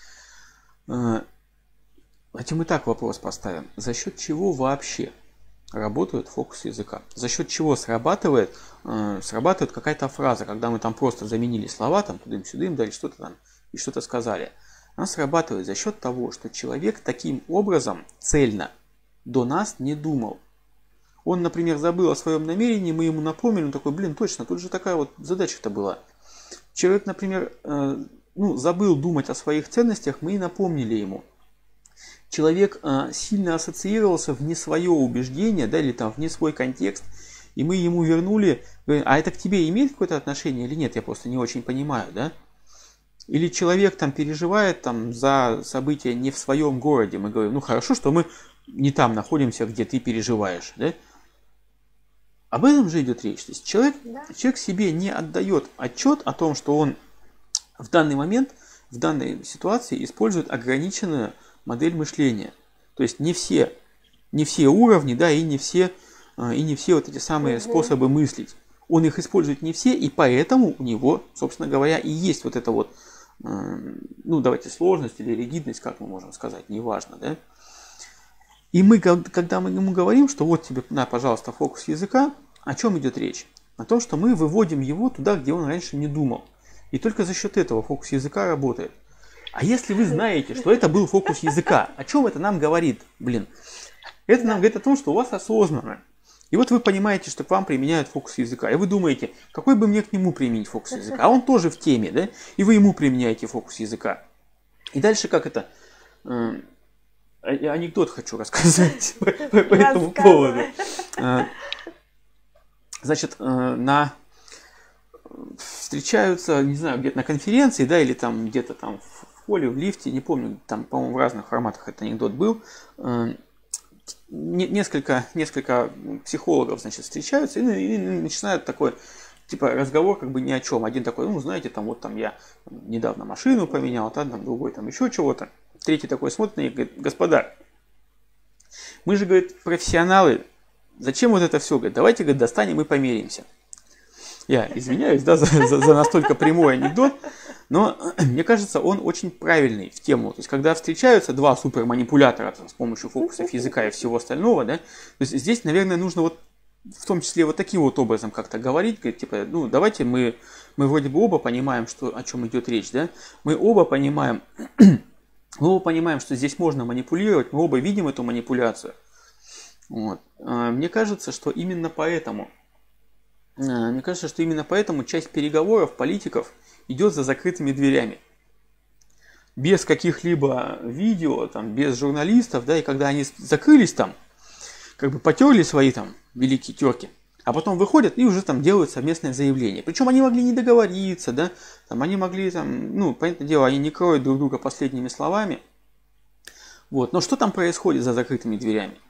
Угу. Давайте мы так вопрос поставим. За счет чего вообще работает фокус языка? За счет чего срабатывает, э, срабатывает какая-то фраза, когда мы там просто заменили слова, там тудым-сюдым, дали что-то там и что-то сказали. Она срабатывает за счет того, что человек таким образом цельно до нас не думал. Он, например, забыл о своем намерении, мы ему напомнили, он такой, блин, точно, тут же такая вот задача-то была. Человек, например, э, ну, забыл думать о своих ценностях, мы и напомнили ему. Человек э, сильно ассоциировался в не свое убеждение, да, или там в не свой контекст, и мы ему вернули, говорим, а это к тебе имеет какое-то отношение или нет, я просто не очень понимаю, да? Или человек там переживает там за события не в своем городе, мы говорим, ну хорошо, что мы не там находимся, где ты переживаешь, да? Об этом же идет речь. То есть человек, да. человек себе не отдает отчет о том, что он в данный момент, в данной ситуации использует ограниченную модель мышления. То есть не все, не все уровни, да, и не все, и не все вот эти самые угу. способы мыслить. Он их использует не все, и поэтому у него, собственно говоря, и есть вот эта вот, ну давайте сложность или ригидность, как мы можем сказать, неважно, да. И мы, когда мы ему говорим, что вот тебе, на, пожалуйста, фокус языка, о чем идет речь? О том, что мы выводим его туда, где он раньше не думал. И только за счет этого фокус языка работает. А если вы знаете, что это был фокус языка, о чем это нам говорит? Блин, это нам говорит о том, что у вас осознанно. И вот вы понимаете, что к вам применяют фокус языка. И вы думаете, какой бы мне к нему применить фокус языка? А он тоже в теме, да? И вы ему применяете фокус языка. И дальше как это? Я анекдот хочу рассказать по, по, по этому поводу. Значит, на встречаются, не знаю, где-то на конференции, да, или там где-то там в холле, в лифте, не помню, там, по-моему, в разных форматах этот анекдот был. Несколько, несколько психологов, значит, встречаются и, и начинают такой, типа, разговор как бы ни о чем. Один такой, ну, знаете, там вот там я недавно машину поменял, там, там другой там еще чего-то. Третий такой смотрит на них и говорит, господа, мы же, говорит, профессионалы, зачем вот это все? Говорит, давайте, говорит, достанем и померимся. Я извиняюсь, да, за, за, за настолько прямой анекдот, но мне кажется, он очень правильный в тему. То есть, когда встречаются два суперманипулятора там, с помощью фокусов языка и всего остального, да, то есть здесь, наверное, нужно вот в том числе вот таким вот образом как-то говорить, говорит, типа, ну, давайте мы, мы вроде бы оба понимаем, что, о чем идет речь, да, мы оба понимаем... Мы оба понимаем, что здесь можно манипулировать, мы оба видим эту манипуляцию. Вот. Мне кажется, что именно поэтому, мне кажется, что именно поэтому часть переговоров политиков идет за закрытыми дверями. Без каких-либо видео, там, без журналистов, да, и когда они закрылись там, как бы потерли свои там великие терки, а потом выходят и уже там делают совместное заявление. Причем они могли не договориться, да, там они могли там, ну, понятное дело, они не кроют друг друга последними словами. Вот, но что там происходит за закрытыми дверями?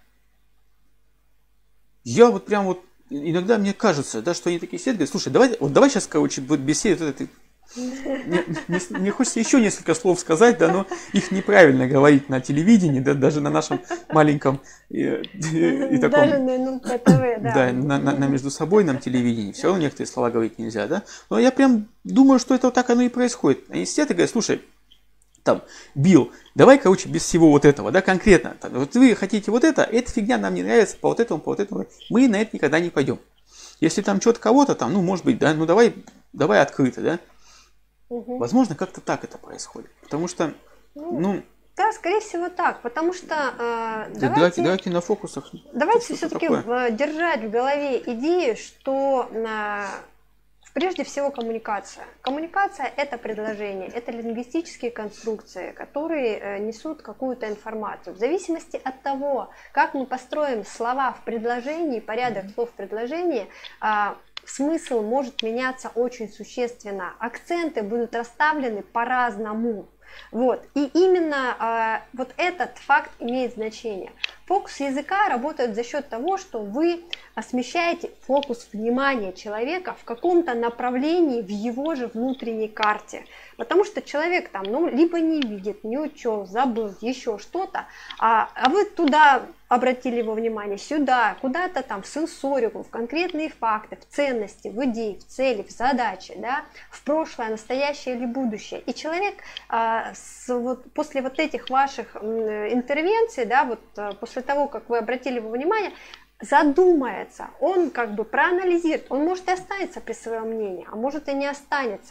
Я вот прям вот, иногда мне кажется, да, что они такие сидят, говорят, слушай, давай, вот давай сейчас, короче, будет беседа, вот это, мне, мне, мне хочется еще несколько слов сказать, да, но их неправильно говорить на телевидении, да, даже на нашем маленьком и, и, и таком, даже на ТВ, да, да, на, на, на междусобойном телевидении, все равно некоторые слова говорить нельзя, да, но я прям думаю, что это вот так оно и происходит. Они сидят и говорят, слушай, там, Билл, давай, короче, без всего вот этого, да, конкретно, там, вот вы хотите вот это, эта фигня нам не нравится, по вот этому, по вот этому, мы на это никогда не пойдем. Если там что-то кого-то там, ну, может быть, да, ну, давай, давай открыто, да. Угу. Возможно, как-то так это происходит. Потому что, ну... ну да, скорее всего так. Потому что... Э, да, давайте, давайте на фокусах. Давайте все-таки держать в голове идею, что э, прежде всего коммуникация. Коммуникация – это предложение, это лингвистические конструкции, которые э, несут какую-то информацию. В зависимости от того, как мы построим слова в предложении, порядок слов в предложении, э, смысл может меняться очень существенно. Акценты будут расставлены по-разному. Вот. И именно э, вот этот факт имеет значение. Фокус языка работает за счет того, что вы смещаете фокус внимания человека в каком-то направлении в его же внутренней карте. Потому что человек там, ну, либо не видит, не учел, забыл, еще что-то, а, а вы туда обратили его внимание, сюда, куда-то там в сенсорику, в конкретные факты, в ценности, в идеи, в цели, в задачи, да, в прошлое, настоящее или будущее. И человек а, с, вот, после вот этих ваших интервенций, да, вот после того, как вы обратили его внимание, задумается, он как бы проанализирует, он может и останется при своем мнении, а может и не останется.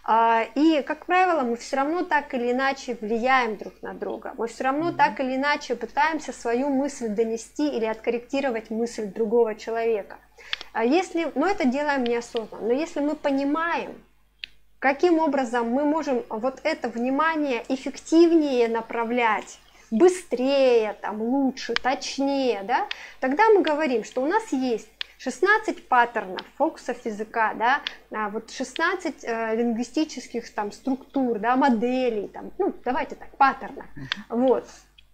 И, как правило, мы все равно так или иначе влияем друг на друга, мы все равно mm-hmm. так или иначе пытаемся свою мысль донести или откорректировать мысль другого человека. Если, но это делаем неосознанно, но если мы понимаем, каким образом мы можем вот это внимание эффективнее направлять, быстрее, там, лучше, точнее, да, тогда мы говорим, что у нас есть шестнадцать паттернов фокусов языка, да, а вот шестнадцать э, лингвистических там структур, да, моделей, там, ну, давайте так, паттернов, uh-huh. вот.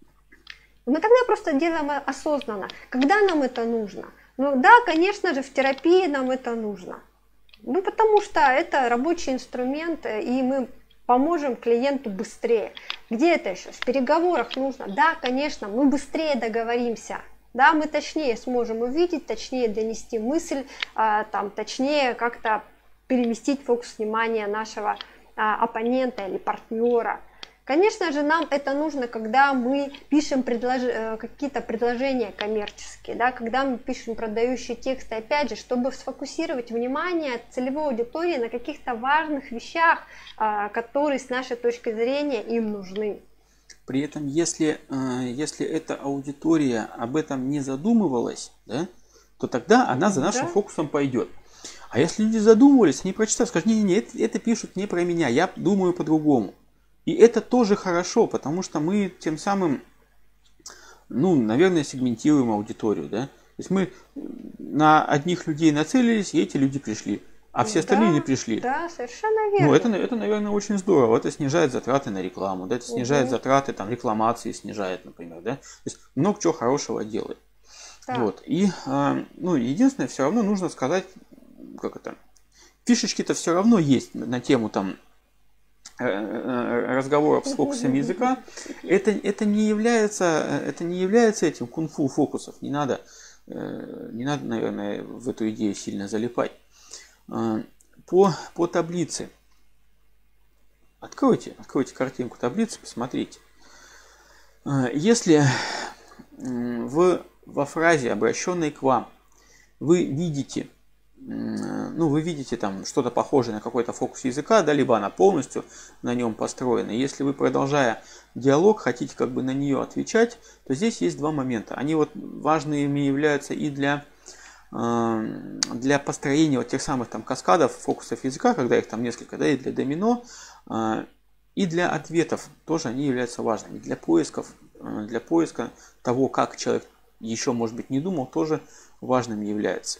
Мы тогда просто делаем осознанно. Когда нам это нужно? Ну да, конечно же, в терапии нам это нужно. Ну, потому что это рабочий инструмент, и мы поможем клиенту быстрее. Где это еще? В переговорах нужно. Да, конечно, мы быстрее договоримся. Да, мы точнее сможем увидеть, точнее донести мысль, а, там, точнее как-то переместить фокус внимания нашего а, оппонента или партнера. Конечно же, нам это нужно, когда мы пишем предлож... какие-то предложения коммерческие, да, когда мы пишем продающие тексты, опять же, чтобы сфокусировать внимание целевой аудитории на каких-то важных вещах, которые с нашей точки зрения им нужны. При этом, если, если эта аудитория об этом не задумывалась, да, то тогда она за нашим да. фокусом пойдет. А если люди задумывались, не прочитав, скажут, не-не-не, это, это пишут не про меня, я думаю по-другому. И это тоже хорошо, потому что мы тем самым, ну, наверное, сегментируем аудиторию, да. То есть мы на одних людей нацелились, и эти люди пришли, а все остальные да, не пришли. Да, совершенно верно. Ну, это, это, наверное, очень здорово. Это снижает затраты на рекламу, да, это снижает угу. затраты, там, рекламации снижает, например, да. То есть много чего хорошего делает. Да. Вот. И, ну, единственное, все равно нужно сказать, как это, фишечки-то все равно есть на тему, там, разговоров с фокусом языка, это, это, не является, это не является этим кунг-фу фокусов. Не надо, не надо, наверное, в эту идею сильно залипать. По, по таблице. Откройте, откройте картинку таблицы, посмотрите. Если в, во фразе, обращенной к вам, вы видите ну, вы видите там что-то похожее на какой-то фокус языка, да, либо она полностью на нем построена. Если вы, продолжая диалог, хотите как бы на нее отвечать, то здесь есть два момента. Они вот важными являются и для, э, для построения вот тех самых там каскадов фокусов языка, когда их там несколько, да, и для домино, э, и для ответов тоже они являются важными. Для поисков, э, для поиска того, как человек еще, может быть, не думал, тоже важным является.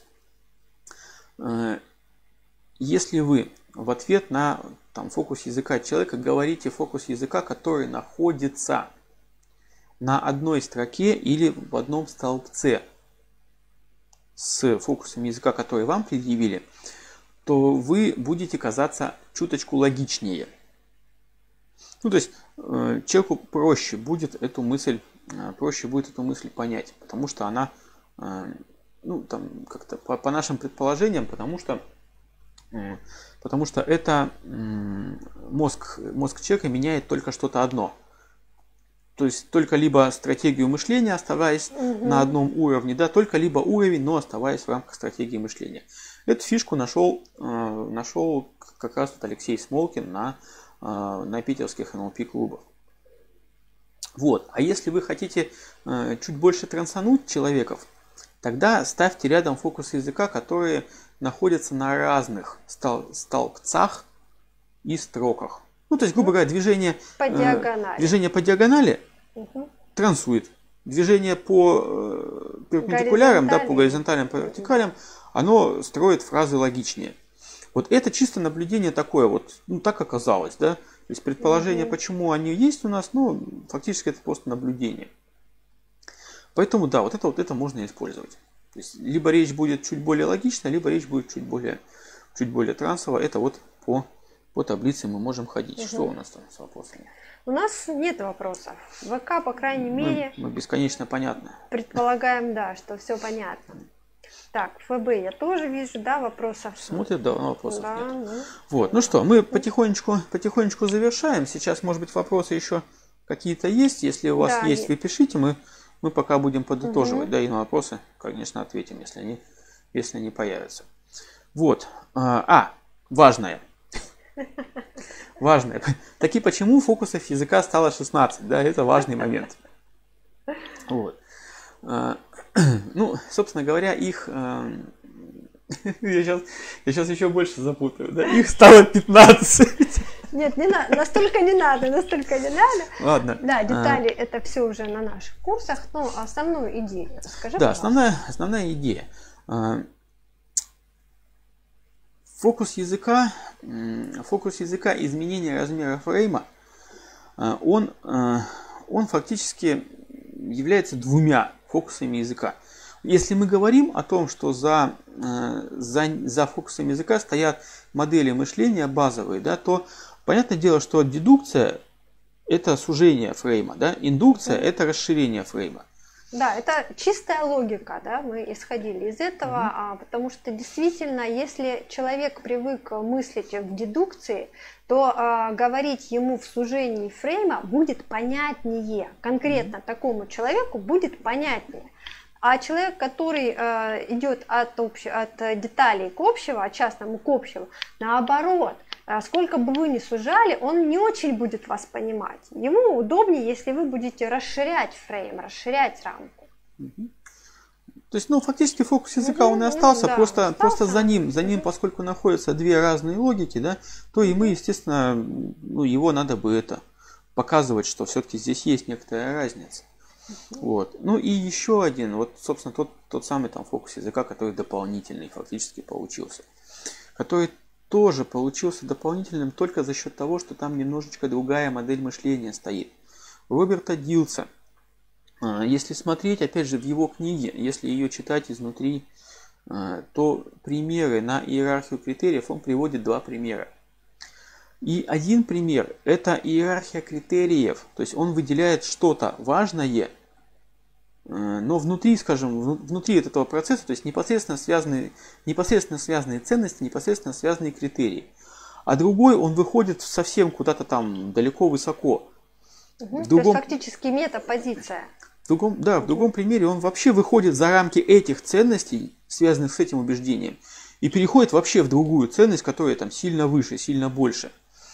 Если вы в ответ на там, фокус языка человека говорите фокус языка, который находится на одной строке или в одном столбце с фокусом языка, который вам предъявили, то вы будете казаться чуточку логичнее. Ну, то есть человеку проще будет эту мысль, проще будет эту мысль понять, потому что она, ну, там, как-то по, по нашим предположениям, потому что, потому что это мозг, мозг человека меняет только что-то одно. То есть только либо стратегию мышления, оставаясь угу. на одном уровне, да, только либо уровень, но оставаясь в рамках стратегии мышления. Эту фишку нашел, нашел как раз вот Алексей Смолкин на, на питерских эн эл пи-клубах. Вот. А если вы хотите чуть больше трансануть человеков, тогда ставьте рядом фокус языка, которые находятся на разных стол- столбцах и строках. Ну, то есть, грубо говоря, движение по диагонали, э, движение по диагонали угу. трансует. Движение по э, перпендикулярам, да, по горизонтальным, по вертикалям, оно строит фразы логичнее. Вот это чисто наблюдение такое, вот, ну, так оказалось, да. То есть предположение, Мгм. почему они есть у нас, ну, фактически это просто наблюдение. Поэтому да, вот это вот это можно использовать. То есть либо речь будет чуть более логичная, либо речь будет чуть более, чуть более трансовая. Это вот по, по таблице мы можем ходить. Мгм. Что у нас там с вопросами? У нас нет вопросов. ВК, по крайней мере, Мы, мы бесконечно понятно. предполагаем, да, что все понятно. Так, ФБ я тоже вижу, да, вопросов. Смотрят, да, но вопросов Да, нет. ну. Вот, ну что, мы потихонечку, потихонечку завершаем. Сейчас, может быть, вопросы еще какие-то есть. Если у вас Да, есть, есть. вы пишите, мы, мы пока будем подытоживать. Мгм. Да, и на вопросы, конечно, ответим, если они, если они появятся. Вот. А, а, важное. Важное. Таки почему фокусов языка стало шестнадцать? Да, это важный момент. Вот. А, ну, собственно говоря, их... а, я, сейчас, я сейчас еще больше запутаю. Да? Их стало пятнадцать. Нет, не надо, настолько не надо, настолько не надо. Ладно. Да, детали это все уже на наших курсах, но основную идею расскажи, Да, пожалуйста. основная, основная идея. А, Фокус языка, м, фокус языка изменения размера фрейма, а, он, а, он фактически является двумя фокусами языка. Если мы говорим о том, что за, а, за, за фокусом языка стоят модели мышления базовые, да, то понятное дело, что дедукция – это сужение фрейма, да, индукция – это расширение фрейма. Да, это чистая логика, да, мы исходили из этого, Мгм. а, потому что действительно, если человек привык мыслить в дедукции, то а, говорить ему в сужении фрейма будет понятнее, конкретно такому человеку будет понятнее. А человек, который э, идет от, общ... от деталей к общему, от частному к общему, наоборот, э, сколько бы вы ни сужали, он не очень будет вас понимать. Ему удобнее, если вы будете расширять фрейм, расширять рамку. То есть, ну, фактически фокус языка он и Мгм, остался, да, просто, остался. просто за ним, за ним, поскольку находятся две разные логики, да, то и мы, естественно, ну, его надо бы это показывать, что все-таки здесь есть некоторая разница. Вот. Ну и еще один, вот, собственно, тот, тот самый там фокус языка, который дополнительный фактически получился. Который тоже получился дополнительным только за счет того, что там немножечко другая модель мышления стоит. У Роберта Дилса, если смотреть, опять же, в его книге, если ее читать изнутри, то примеры на иерархию критериев он приводит два примера. И один пример – это иерархия критериев, то есть он выделяет что-то важное, но внутри, скажем, внутри этого процесса, то есть непосредственно связанные, непосредственно связанные ценности, непосредственно связанные критерии. А другой, он выходит совсем куда-то там далеко, высоко. Угу. В другом, то есть фактически метапозиция. В другом, да, в другом примере он вообще выходит за рамки этих ценностей, связанных с этим убеждением, и переходит вообще в другую ценность, которая там сильно выше, сильно больше.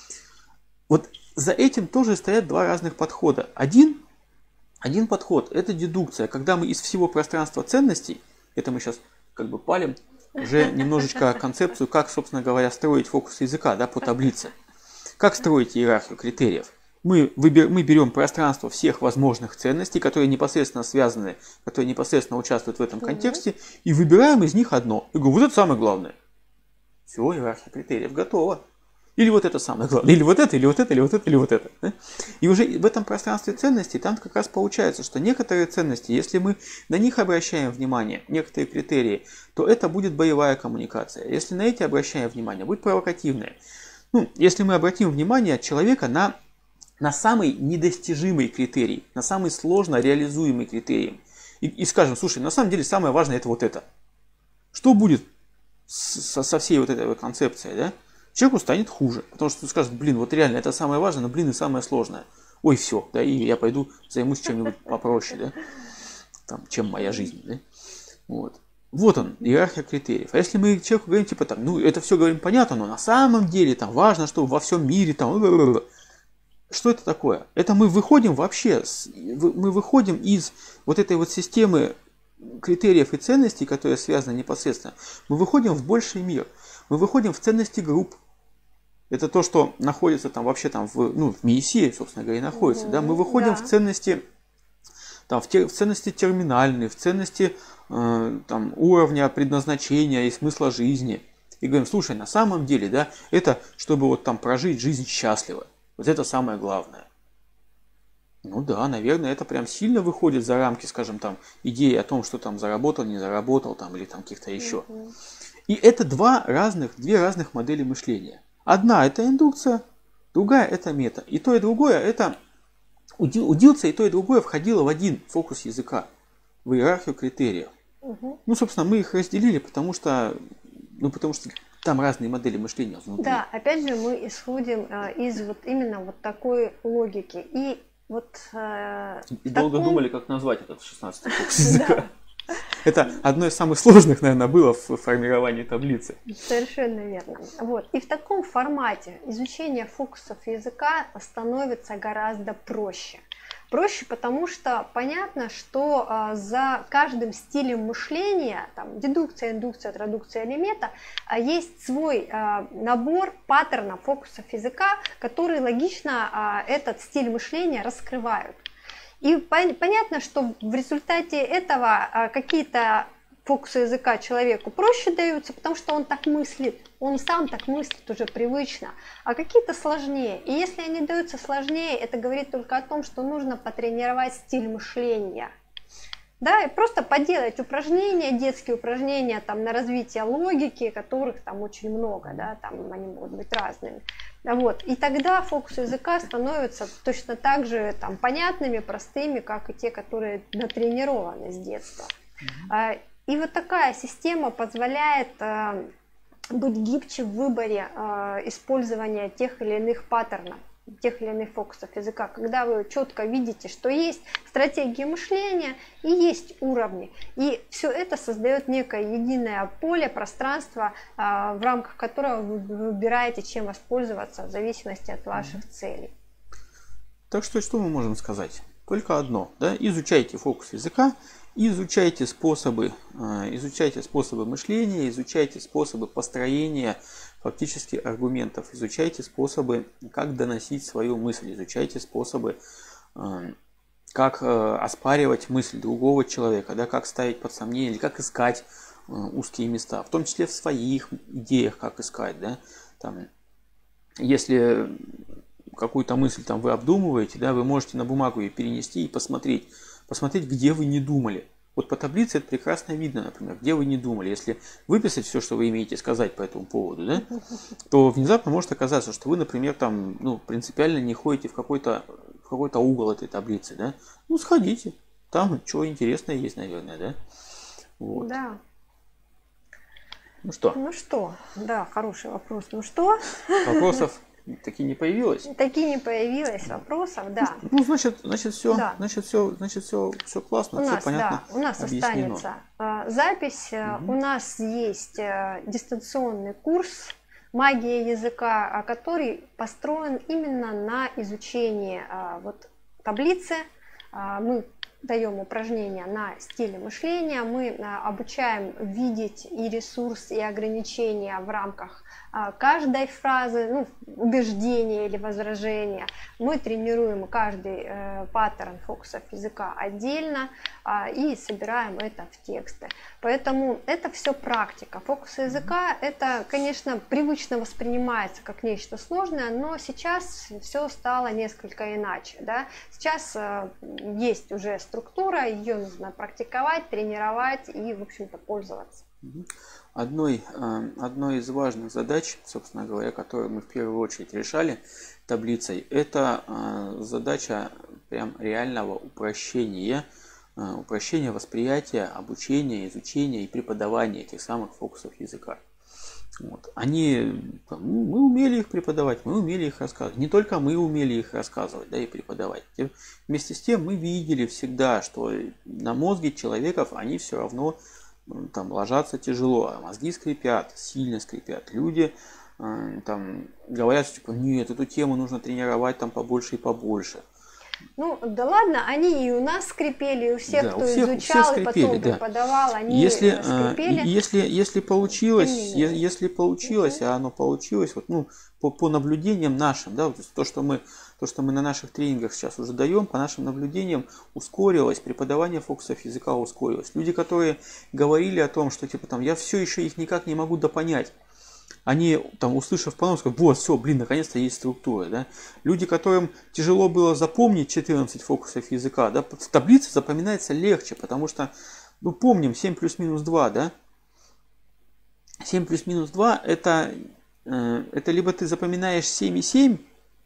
Вот за этим тоже стоят два разных подхода. Один, один подход – это дедукция, когда мы из всего пространства ценностей, это мы сейчас как бы палим уже немножечко концепцию, как, собственно говоря, строить фокус языка, да, по таблице. Как строить иерархию критериев. Мы, выбер, мы берем пространство всех возможных ценностей, которые непосредственно связаны, которые непосредственно участвуют в этом контексте, и выбираем из них одно. И говорю, вот это самое главное. Все, иерархия критериев готова. Или вот это самое главное, или вот это, или вот это, или вот это, или вот это. Да? И уже в этом пространстве ценностей там как раз получается, что некоторые ценности, если мы на них обращаем внимание, некоторые критерии, то это будет боевая коммуникация. Если на эти обращаем внимание, будет провокативная. Ну, если мы обратим внимание человека на, на самый недостижимый критерий, на самый сложно реализуемый критерий, и, и скажем, слушай, на самом деле самое важное это вот это. Что будет со, со всей вот этой вот концепцией, да? Человеку станет хуже, потому что он скажет, блин, вот реально это самое важное, но, блин, и самое сложное. Ой, все, да, и я пойду займусь чем-нибудь попроще, да, там, чем моя жизнь, да. Вот. Вот он, иерархия критериев. А если мы человеку говорим, типа, там, ну, это все говорим понятно, но на самом деле, там, важно, что во всем мире, там, что это такое? Это мы выходим вообще, мы выходим из вот этой вот системы критериев и ценностей, которые связаны непосредственно, мы выходим в больший мир, мы выходим в ценности групп. Это то, что находится там вообще там в, ну, в МИИСе, собственно говоря, и находится. Mm-hmm, да? Мы выходим да. в ценности, там, в, те, в ценности терминальные, в ценности э, там, уровня предназначения и смысла жизни. И говорим, слушай, на самом деле, да, это чтобы вот там прожить жизнь счастливо. Вот это самое главное. Ну да, наверное, это прям сильно выходит за рамки, скажем, там, идеи о том, что там заработал, не заработал, там, или там каких-то еще. Mm-hmm. И это два разных, две разных модели мышления. Одна это индукция, другая это мета. И то, и другое это удился, и то, и другое входило в один фокус языка, в иерархию критериев. Mm-hmm. Ну, собственно, мы их разделили, потому что, ну, потому что там разные модели мышления внутри. Да, опять же, мы исходим э, из вот именно вот такой логики. И вот э, и долго таком... думали, как назвать этот шестнадцатый фокус языка. Это одно из самых сложных, наверное, было в формировании таблицы. Совершенно верно. Вот. И в таком формате изучение фокусов языка становится гораздо проще. Проще, потому что понятно, что а, за каждым стилем мышления, там, дедукция, индукция, традукция или мета, а, есть свой а, набор паттернов фокусов языка, которые логично а, этот стиль мышления раскрывают. И по- понятно, что в результате этого а, какие-то фокусы языка человеку проще даются, потому что он так мыслит, он сам так мыслит уже привычно, а какие-то сложнее. И если они даются сложнее, это говорит только о том, что нужно потренировать стиль мышления. Да, и просто поделать упражнения, детские упражнения там, на развитие логики, которых там очень много, да, там они могут быть разными. Вот. И тогда фокусы языка становятся точно так же там, понятными, простыми, как и те, которые натренированы с детства. Mm-hmm. И вот такая система позволяет э, быть гибче в выборе э, использования тех или иных паттернов, тех или иных фокусов языка, когда вы четко видите, что есть стратегии мышления и есть уровни. И все это создает некое единое поле, пространство, э, в рамках которого вы выбираете, чем воспользоваться в зависимости от ваших целей. Так что, что мы можем сказать? Только одно. Да? Изучайте фокус языка. Изучайте способы, изучайте способы мышления, изучайте способы построения фактически аргументов, изучайте способы, как доносить свою мысль, изучайте способы, как оспаривать мысль другого человека, да, как ставить под сомнение, или как искать узкие места, в том числе в своих идеях, как искать. Да, там, если какую-то мысль там, вы обдумываете, да, вы можете на бумагу ее перенести и посмотреть, Посмотреть, где вы не думали. Вот по таблице это прекрасно видно, например, где вы не думали. Если выписать все, что вы имеете сказать по этому поводу, да, то внезапно может оказаться, что вы, например, там, ну, принципиально не ходите в какой-то, в какой-то угол этой таблицы. Да? Ну, сходите. Там что интересное есть, наверное, да? Вот. Да. Ну что? Ну что? Да, хороший вопрос. Ну что? Вопросов таки не появилось? Таки не появилось вопросов, да. Ну, значит, значит, все, да. значит, все, значит, все, все классно, у все нас, понятно. Да, у нас объяснено. Останется э, запись. Угу. У нас есть э, дистанционный курс «Магия языка», который построен именно на изучении э, вот, таблицы. Э, мы даем упражнения на стиле мышления, мы э, обучаем видеть и ресурс, и ограничения в рамках каждой фразы, ну, убеждения или возражения. Мы тренируем каждый э, паттерн фокусов языка отдельно э, и собираем это в тексты. Поэтому это все практика. Фокусы языка, это, конечно, привычно воспринимается как нечто сложное, но сейчас все стало несколько иначе. Да? Сейчас э, есть уже структура, ее нужно практиковать, тренировать и, в общем-то, пользоваться. Одной, одной из важных задач, собственно говоря, которую мы в первую очередь решали таблицей, это задача прям реального упрощения, упрощения восприятия, обучения, изучения и преподавания этих самых фокусов языка. Вот. Они, мы умели их преподавать, мы умели их рассказывать. Не только мы умели их рассказывать, да, и преподавать. Вместе с тем мы видели всегда, что на мозге человеков они все равно там ложатся тяжело, а мозги скрипят, сильно скрипят. Люди э, там говорят, что типа, нет, эту тему нужно тренировать там побольше и побольше. Ну, да ладно, они и у нас скрипели, и у всех, да, кто у всех, изучал, у всех скрипели, и потом да. преподавал, они если, скрипели. Если, если получилось, если получилось, а оно получилось, вот, ну, по, по наблюдениям нашим, да, вот, то, что мы, то, что мы на наших тренингах сейчас уже даем, по нашим наблюдениям ускорилось, преподавание фокусов языка ускорилось. Люди, которые говорили о том, что типа там я все еще их никак не могу допонять, они, там, услышав по-новому, скажут, вот, все, блин, наконец-то есть структура, да. Люди, которым тяжело было запомнить четырнадцать фокусов языка, да, в таблице запоминается легче, потому что, ну, помним, семь плюс минус два, да. семь плюс минус два, это, э, это либо ты запоминаешь семь и семь,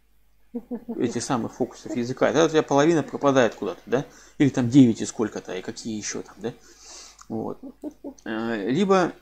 этих самых фокусов языка, и тогда у тебя половина пропадает куда-то, да, или там девять и сколько-то, и какие еще там, да. Вот. Либо,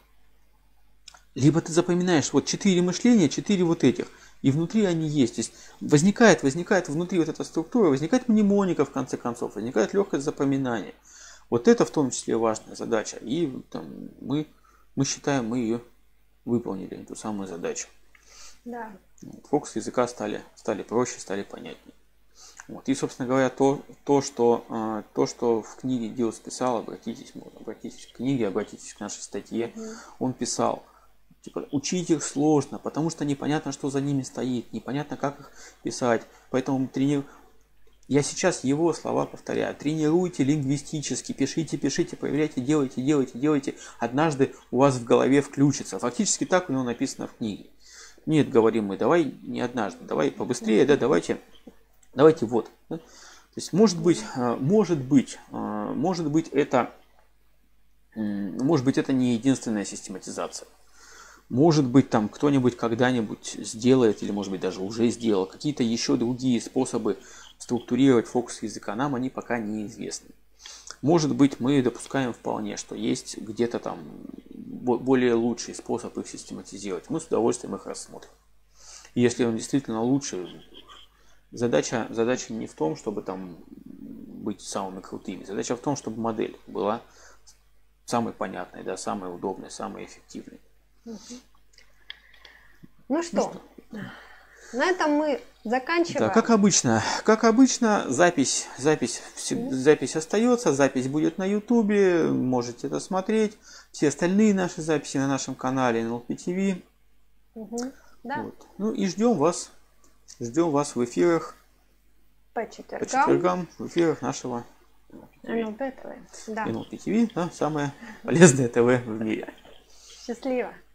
либо ты запоминаешь вот четыре мышления, четыре вот этих, и внутри они есть. То есть возникает, возникает внутри вот эта структура, возникает мнемоника в конце концов, возникает легкость запоминания. Вот это в том числе важная задача. И там, мы, мы считаем, мы ее выполнили, эту самую задачу. Да. Вот, фокусы языка стали, стали проще, стали понятнее. Вот. И, собственно говоря, то, то, что, то, что в книге Дилс писал, обратитесь, обратитесь к книге, обратитесь к нашей статье, mm-hmm. он писал, типа, учить их сложно, потому что непонятно, что за ними стоит, непонятно, как их писать, поэтому трени... я сейчас его слова повторяю, тренируйте лингвистически, пишите, пишите, проверяйте, делайте, делайте, делайте, однажды у вас в голове включится. Фактически так у него написано в книге. Нет, говорим мы, давай не однажды, давай побыстрее, да, давайте... Давайте вот. Да? То есть, может быть, может быть, может быть, это, может быть, это не единственная систематизация. Может быть, там кто-нибудь когда-нибудь сделает, или, может быть, даже уже сделал какие-то еще другие способы структурировать фокус языка. Нам они пока неизвестны. Может быть, мы допускаем вполне, что есть где-то там более лучший способ их систематизировать. Мы с удовольствием их рассмотрим. И если он действительно лучше, Задача, задача не в том, чтобы там быть самыми крутыми. Задача в том, чтобы модель была самой понятной, да, самой удобной, самой эффективной. Ну что, ну что? На этом мы заканчиваем. Да, как обычно, как обычно, запись, запись, mm-hmm. запись остается, запись будет на ютубе, можете это смотреть. Все остальные наши записи на нашем канале эн эл пи ти ви. Mm-hmm. Да. Вот. Ну и ждем вас. Ждем вас в эфирах по четвергам, по четвергам в эфирах нашего эн эл пи ти ви. Да. эн эл пи ти ви, да, самое полезное ТВ в мире. Счастливо!